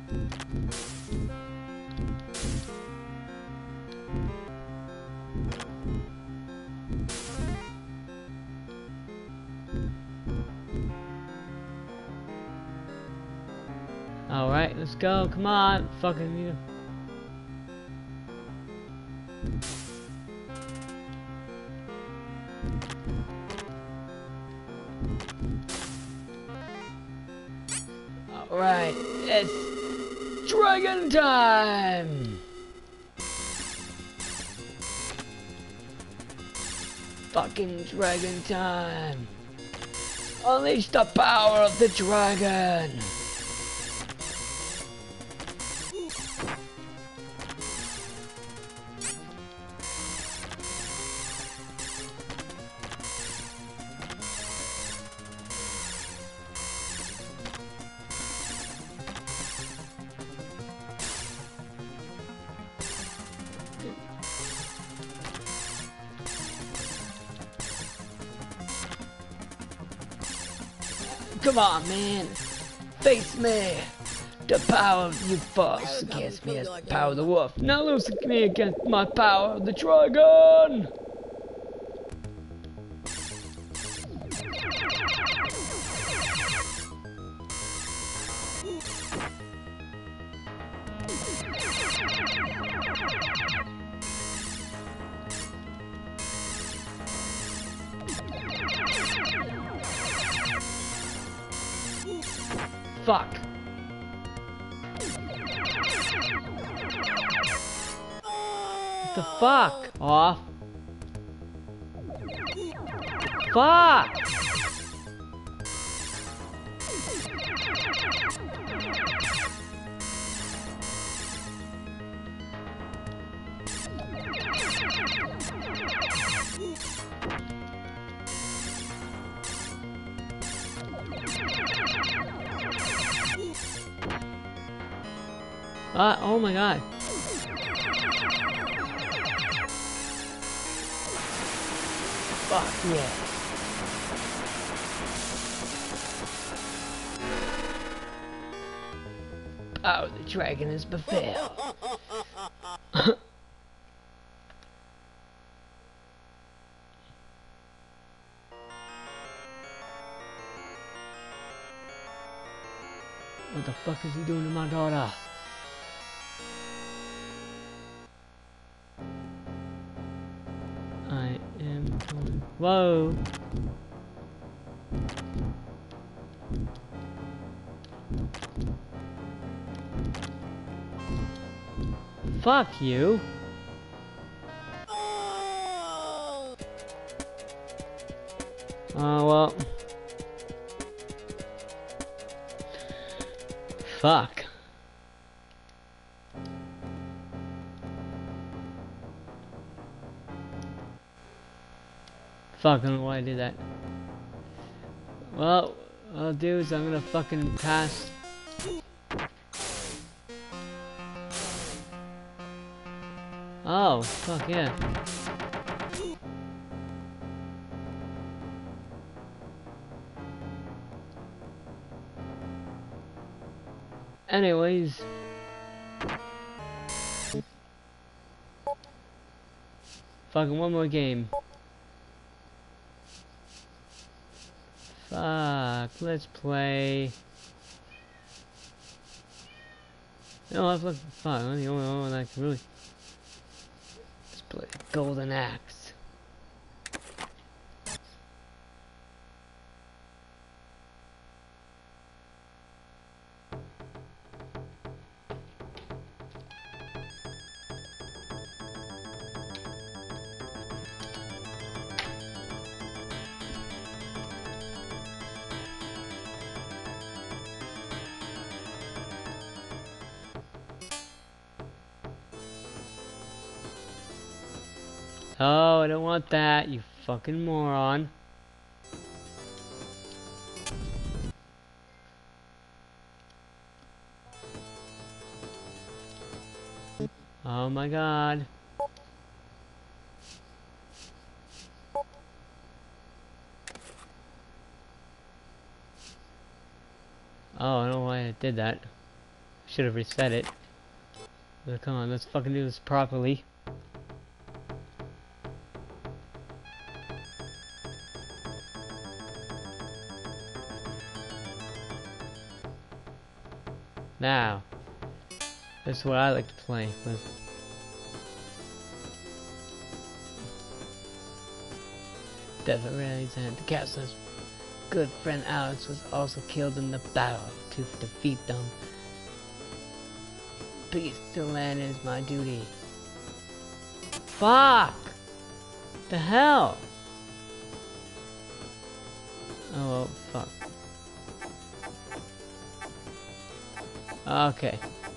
Alright, let's go. Come on. Fucking you. Alright, it's dragon time! Fucking dragon time! Unleash the power of the dragon! Come on, man. Face me. The power of you false against me as the power of the wolf. Now lose me against my power of the dragon. Fuck. What the fuck? Off. Fuck! Ah, oh my god. Fuck yeah. Oh, the dragon is befuddled. What the fuck is he doing to my daughter? I am going. Whoa! Fuck you! Oh well. Fuck. Fuck, I don't know why I did that. Well, what I'll do is I'm gonna fucking pass. Oh, fuck yeah. Anyways. Fucking one more game. Fuck, let's play. No, I've looked. Fuck, I'm the only one that can really. Let's play Golden Axe. Oh, I don't want that, you fucking moron. Oh my god. Oh, I don't know why I did that. Should have reset it. But come on, let's fucking do this properly. Now, this is what I like to play with. Death arrives and the castle's good friend Alex was also killed in the battle to defeat them. Peace to land is my duty. Fuck! The hell? Oh, well, fuck. Okay.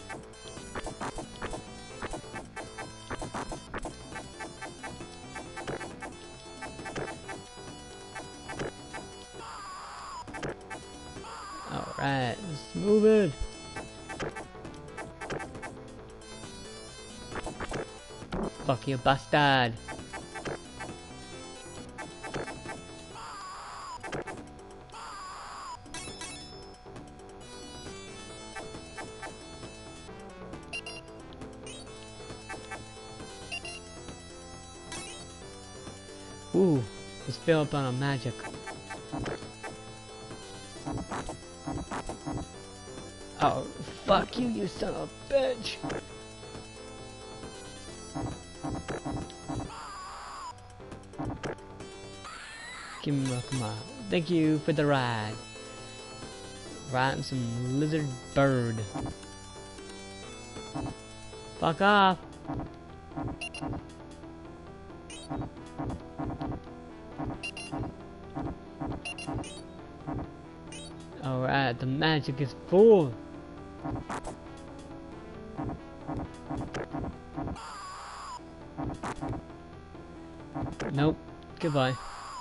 Alright, let's move it. Fuck you, bastard. Ooh, let's fill up on a magic. Oh, fuck you, you son of a bitch! Give me a come on. Thank you for the ride. Riding some lizard bird. Fuck off! Alright, the magic is full. Nope. Goodbye.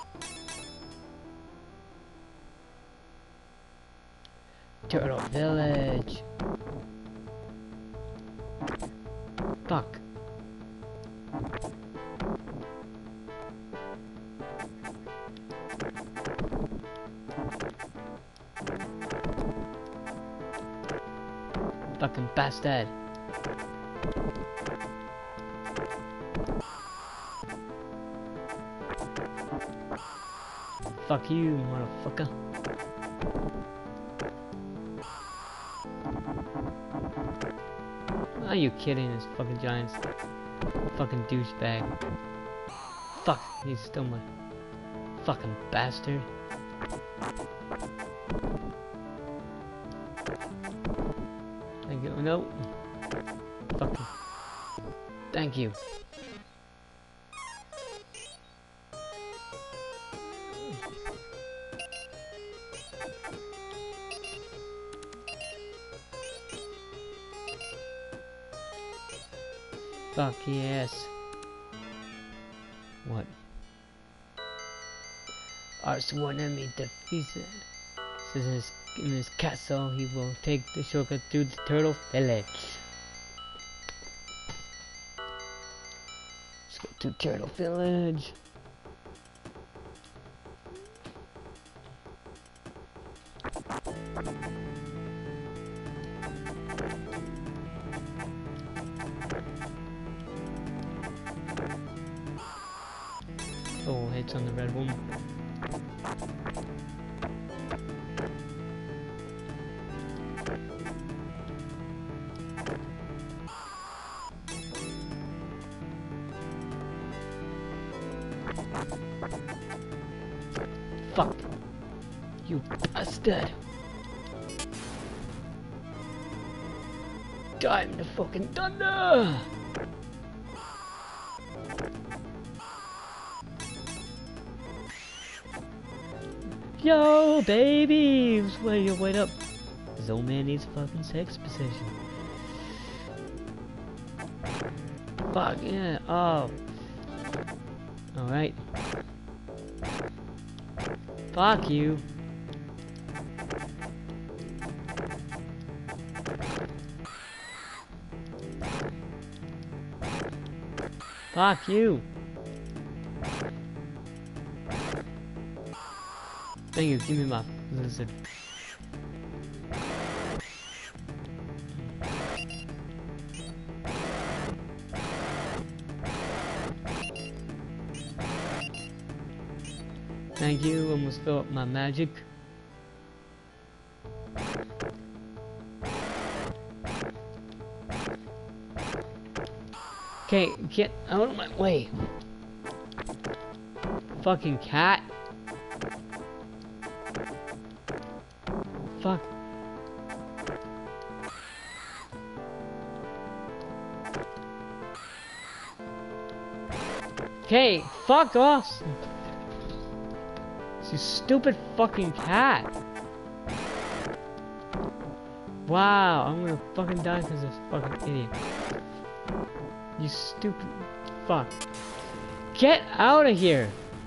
Turtle Village. Fuck. Fucking bastard. Fuck you, motherfucker. Are you kidding? This fucking giant's fucking douchebag. Fuck, he's still my fucking bastard. Thank you. No. Fuck you. Thank you. Fuck yes. What? Our sworn enemy defeats it. Says in his, in his castle he will take the shortcut through the Turtle Village. Let's go to Turtle Village. Oh, hits on the red one. Fuck. You bastard. Die in the fucking thunder! Yo, baby! Where you wait up? This old man needs fucking sex position. Fuck, yeah, oh. Alright. Fuck you. Fuck you. Thank you, give me my lizard. Thank you, almost fill up my magic. Okay, get out of my way. Fucking cat. Fuck. Okay, fuck off. You stupid fucking cat. Wow, I'm gonna fucking die because of this fucking idiot. You stupid fuck. Get out of here.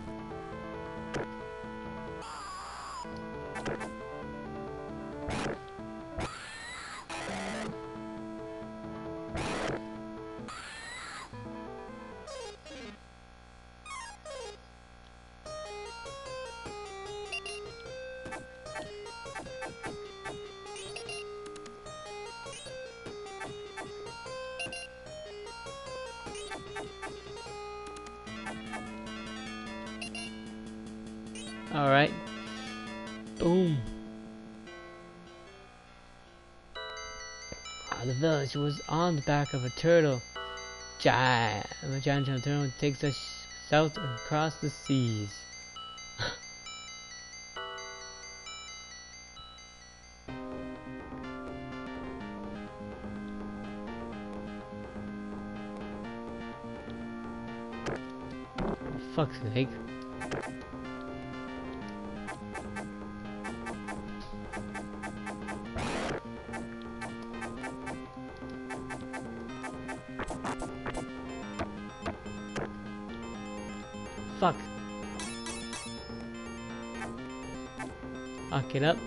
Alright. Boom. Ah, the village was on the back of a turtle. Giant. A giant turtle takes us south across the seas. Fuck's sake. Fuck. Fuck it up.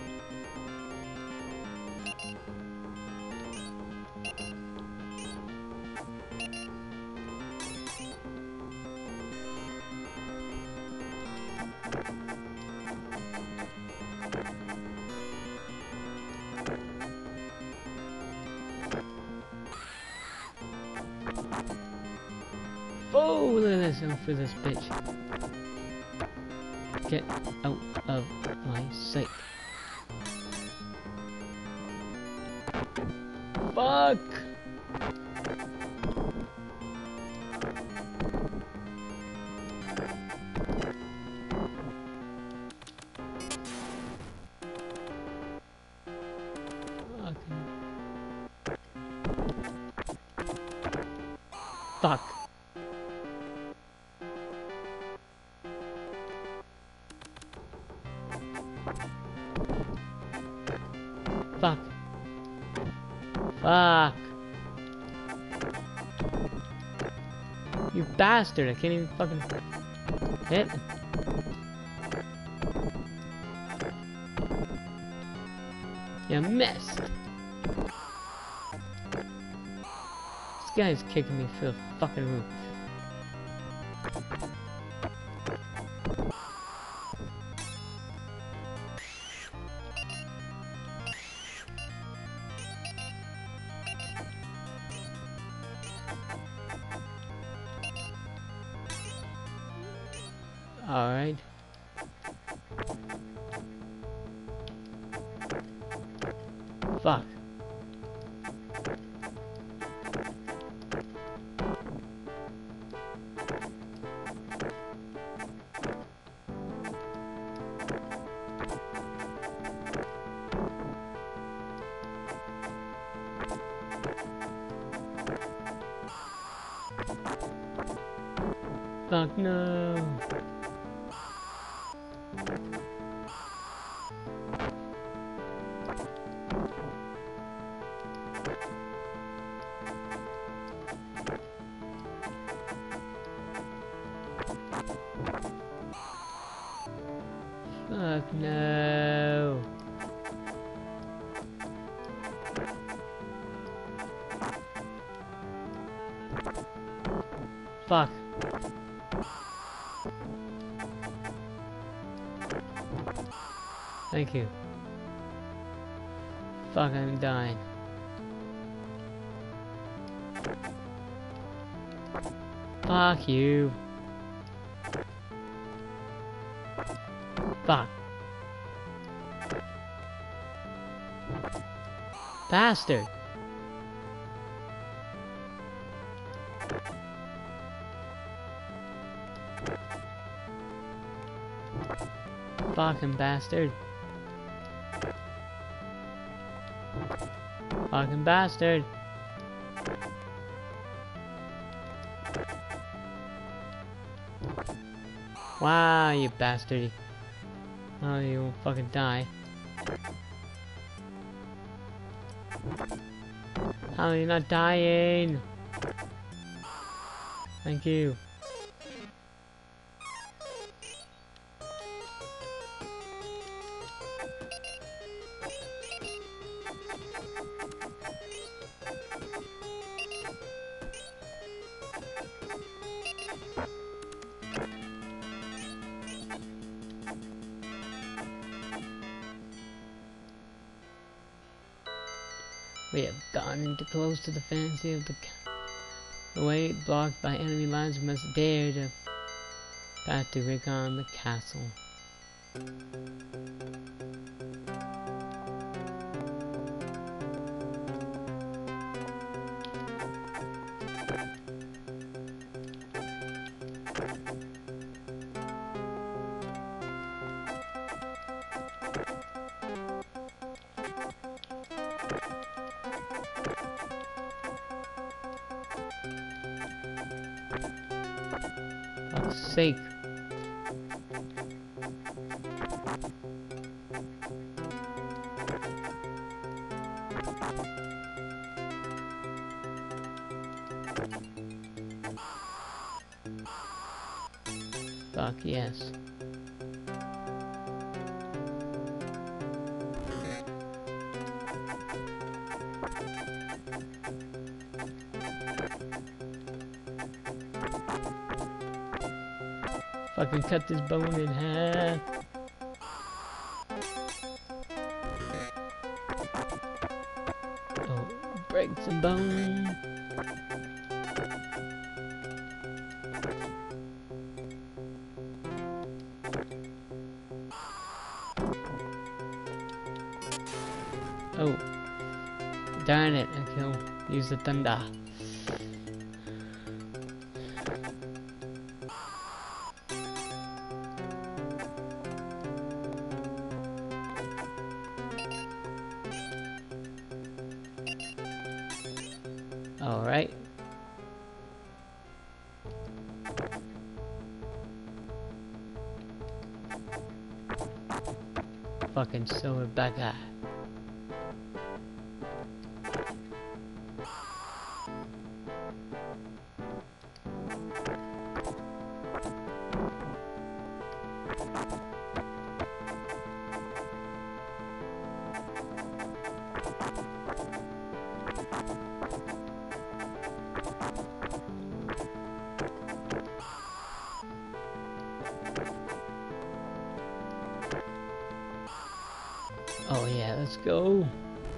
Oh, look at this, I'm for this bitch. Get out of my sight. Fuck! Fuck. Fuck. Fuck. You bastard, I can't even fucking hit. You missed. This guy's kicking me through the fucking roof. Alright. Fuck. Fuck no. Fuck no. Fuck. Thank you. Fuck, I'm dying. Fuck you. Fuck. Bastard. Fucking bastard. Fucking bastard. Wow, you bastard. Oh, you won't fucking die. How are you not dying? Thank you. We have gotten too close to the fancy of the, the way blocked by enemy lines. We must dare to back to recon the castle. Fuck's sake. Fuck yes. Fucking cut this bone in half. Oh, break some bone. Oh, darn it! I can use the thunder. All right. Fucking Silverback. Oh yeah, let's go.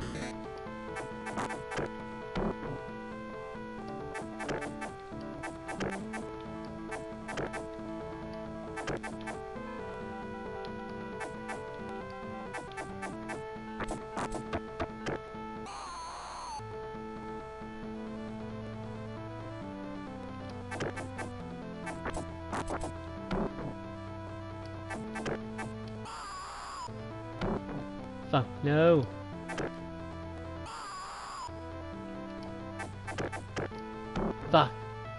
Fuck, no. Fuck.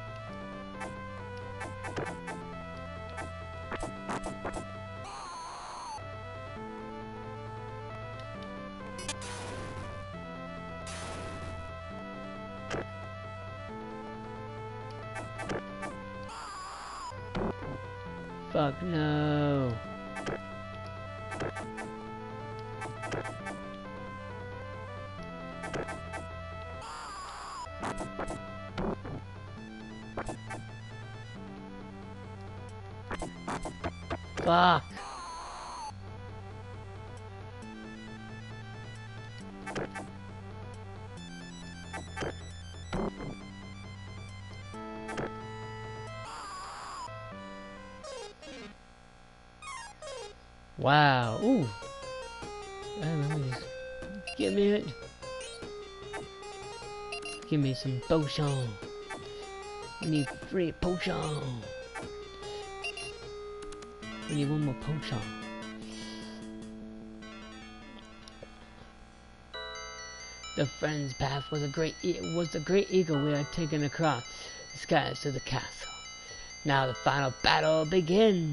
Fuck, no. Fuck. Wow. Ooh. Uh, let me just give me it. Give me some potion. We need free potion. We need one more potion. The friend's path was a great e was the great eagle we had taken across the skies to the castle. Now the final battle begins.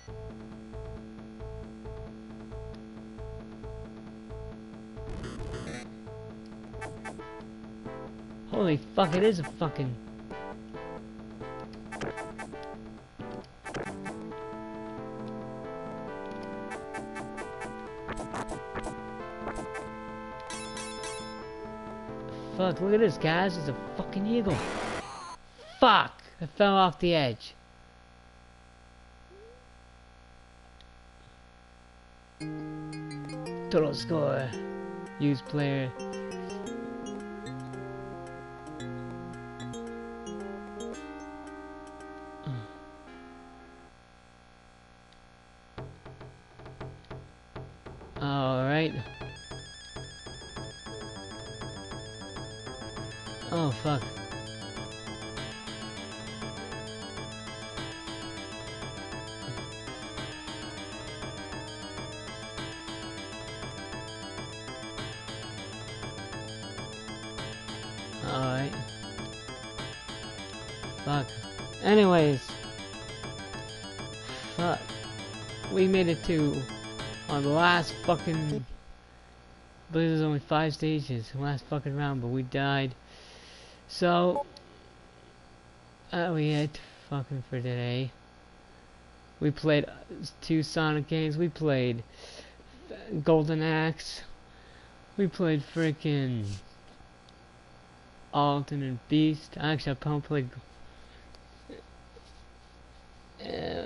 Holy fuck! It is a fucking. Fuck, look at this, guys. It's a fucking eagle. Fuck! I fell off the edge. Total score. Use player. Alright. Oh, fuck. Alright. Fuck. Anyways. Fuck. We made it to on the last fucking. I believe there's only five stages. Last fucking round, but we died. So. Uh, we had fucking for today. We played two Sonic games. We played Golden Axe. We played frickin' Alternate Beast. Actually, I probably played uh,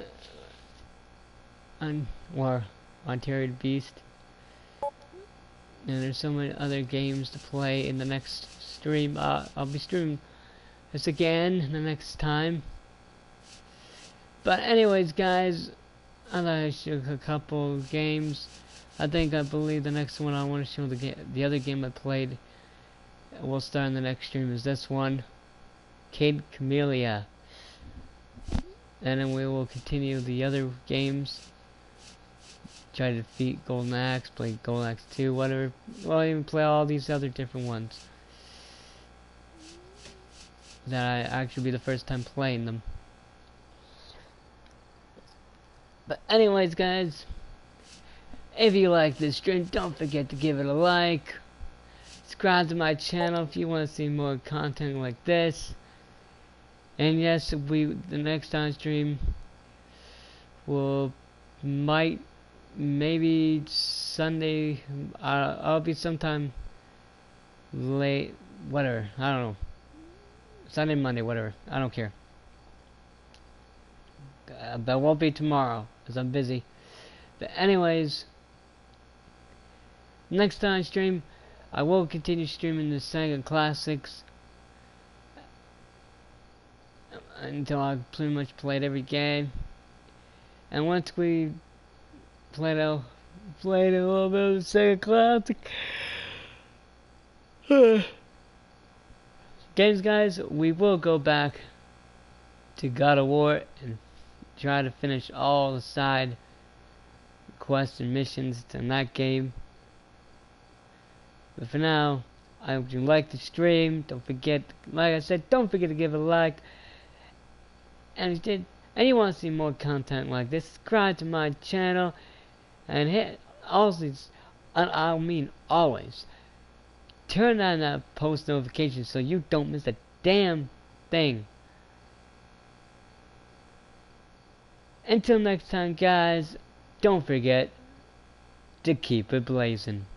on or Ontario Beast. And there's so many other games to play in the next stream. Uh, I'll be streaming this again the next time. But anyways, guys, I thought I'd show a couple games. I think I believe the next one I want to show the ga the other game I played. We'll start in the next stream is this one, Kid Camellia. And then we will continue the other games. Try to defeat Golden Axe, play Golden Axe two, whatever. Well, even play all these other different ones. That I actually be the first time playing them. But anyways, guys, if you like this stream, don't forget to give it a like. Subscribe to my channel if you want to see more content like this. And yes, we the next time stream will might maybe Sunday. Uh, I'll be sometime late, whatever. I don't know. Sunday, Monday, whatever. I don't care. Uh, but it won't be tomorrow because I'm busy. But anyways, next time I stream, I will continue streaming the Sega Classics until I've pretty much played every game. And once we played a, played a little bit of the Sega Classic games, guys, we will go back to God of War and try to finish all the side quests and missions in that game. But for now, I hope you like the stream. Don't forget, like I said, don't forget to give it a like. And if you did, and you want to see more content like this, subscribe to my channel and hit also, and I mean always, turn on that post notification so you don't miss a damn thing. Until next time, guys, don't forget to keep it blazing.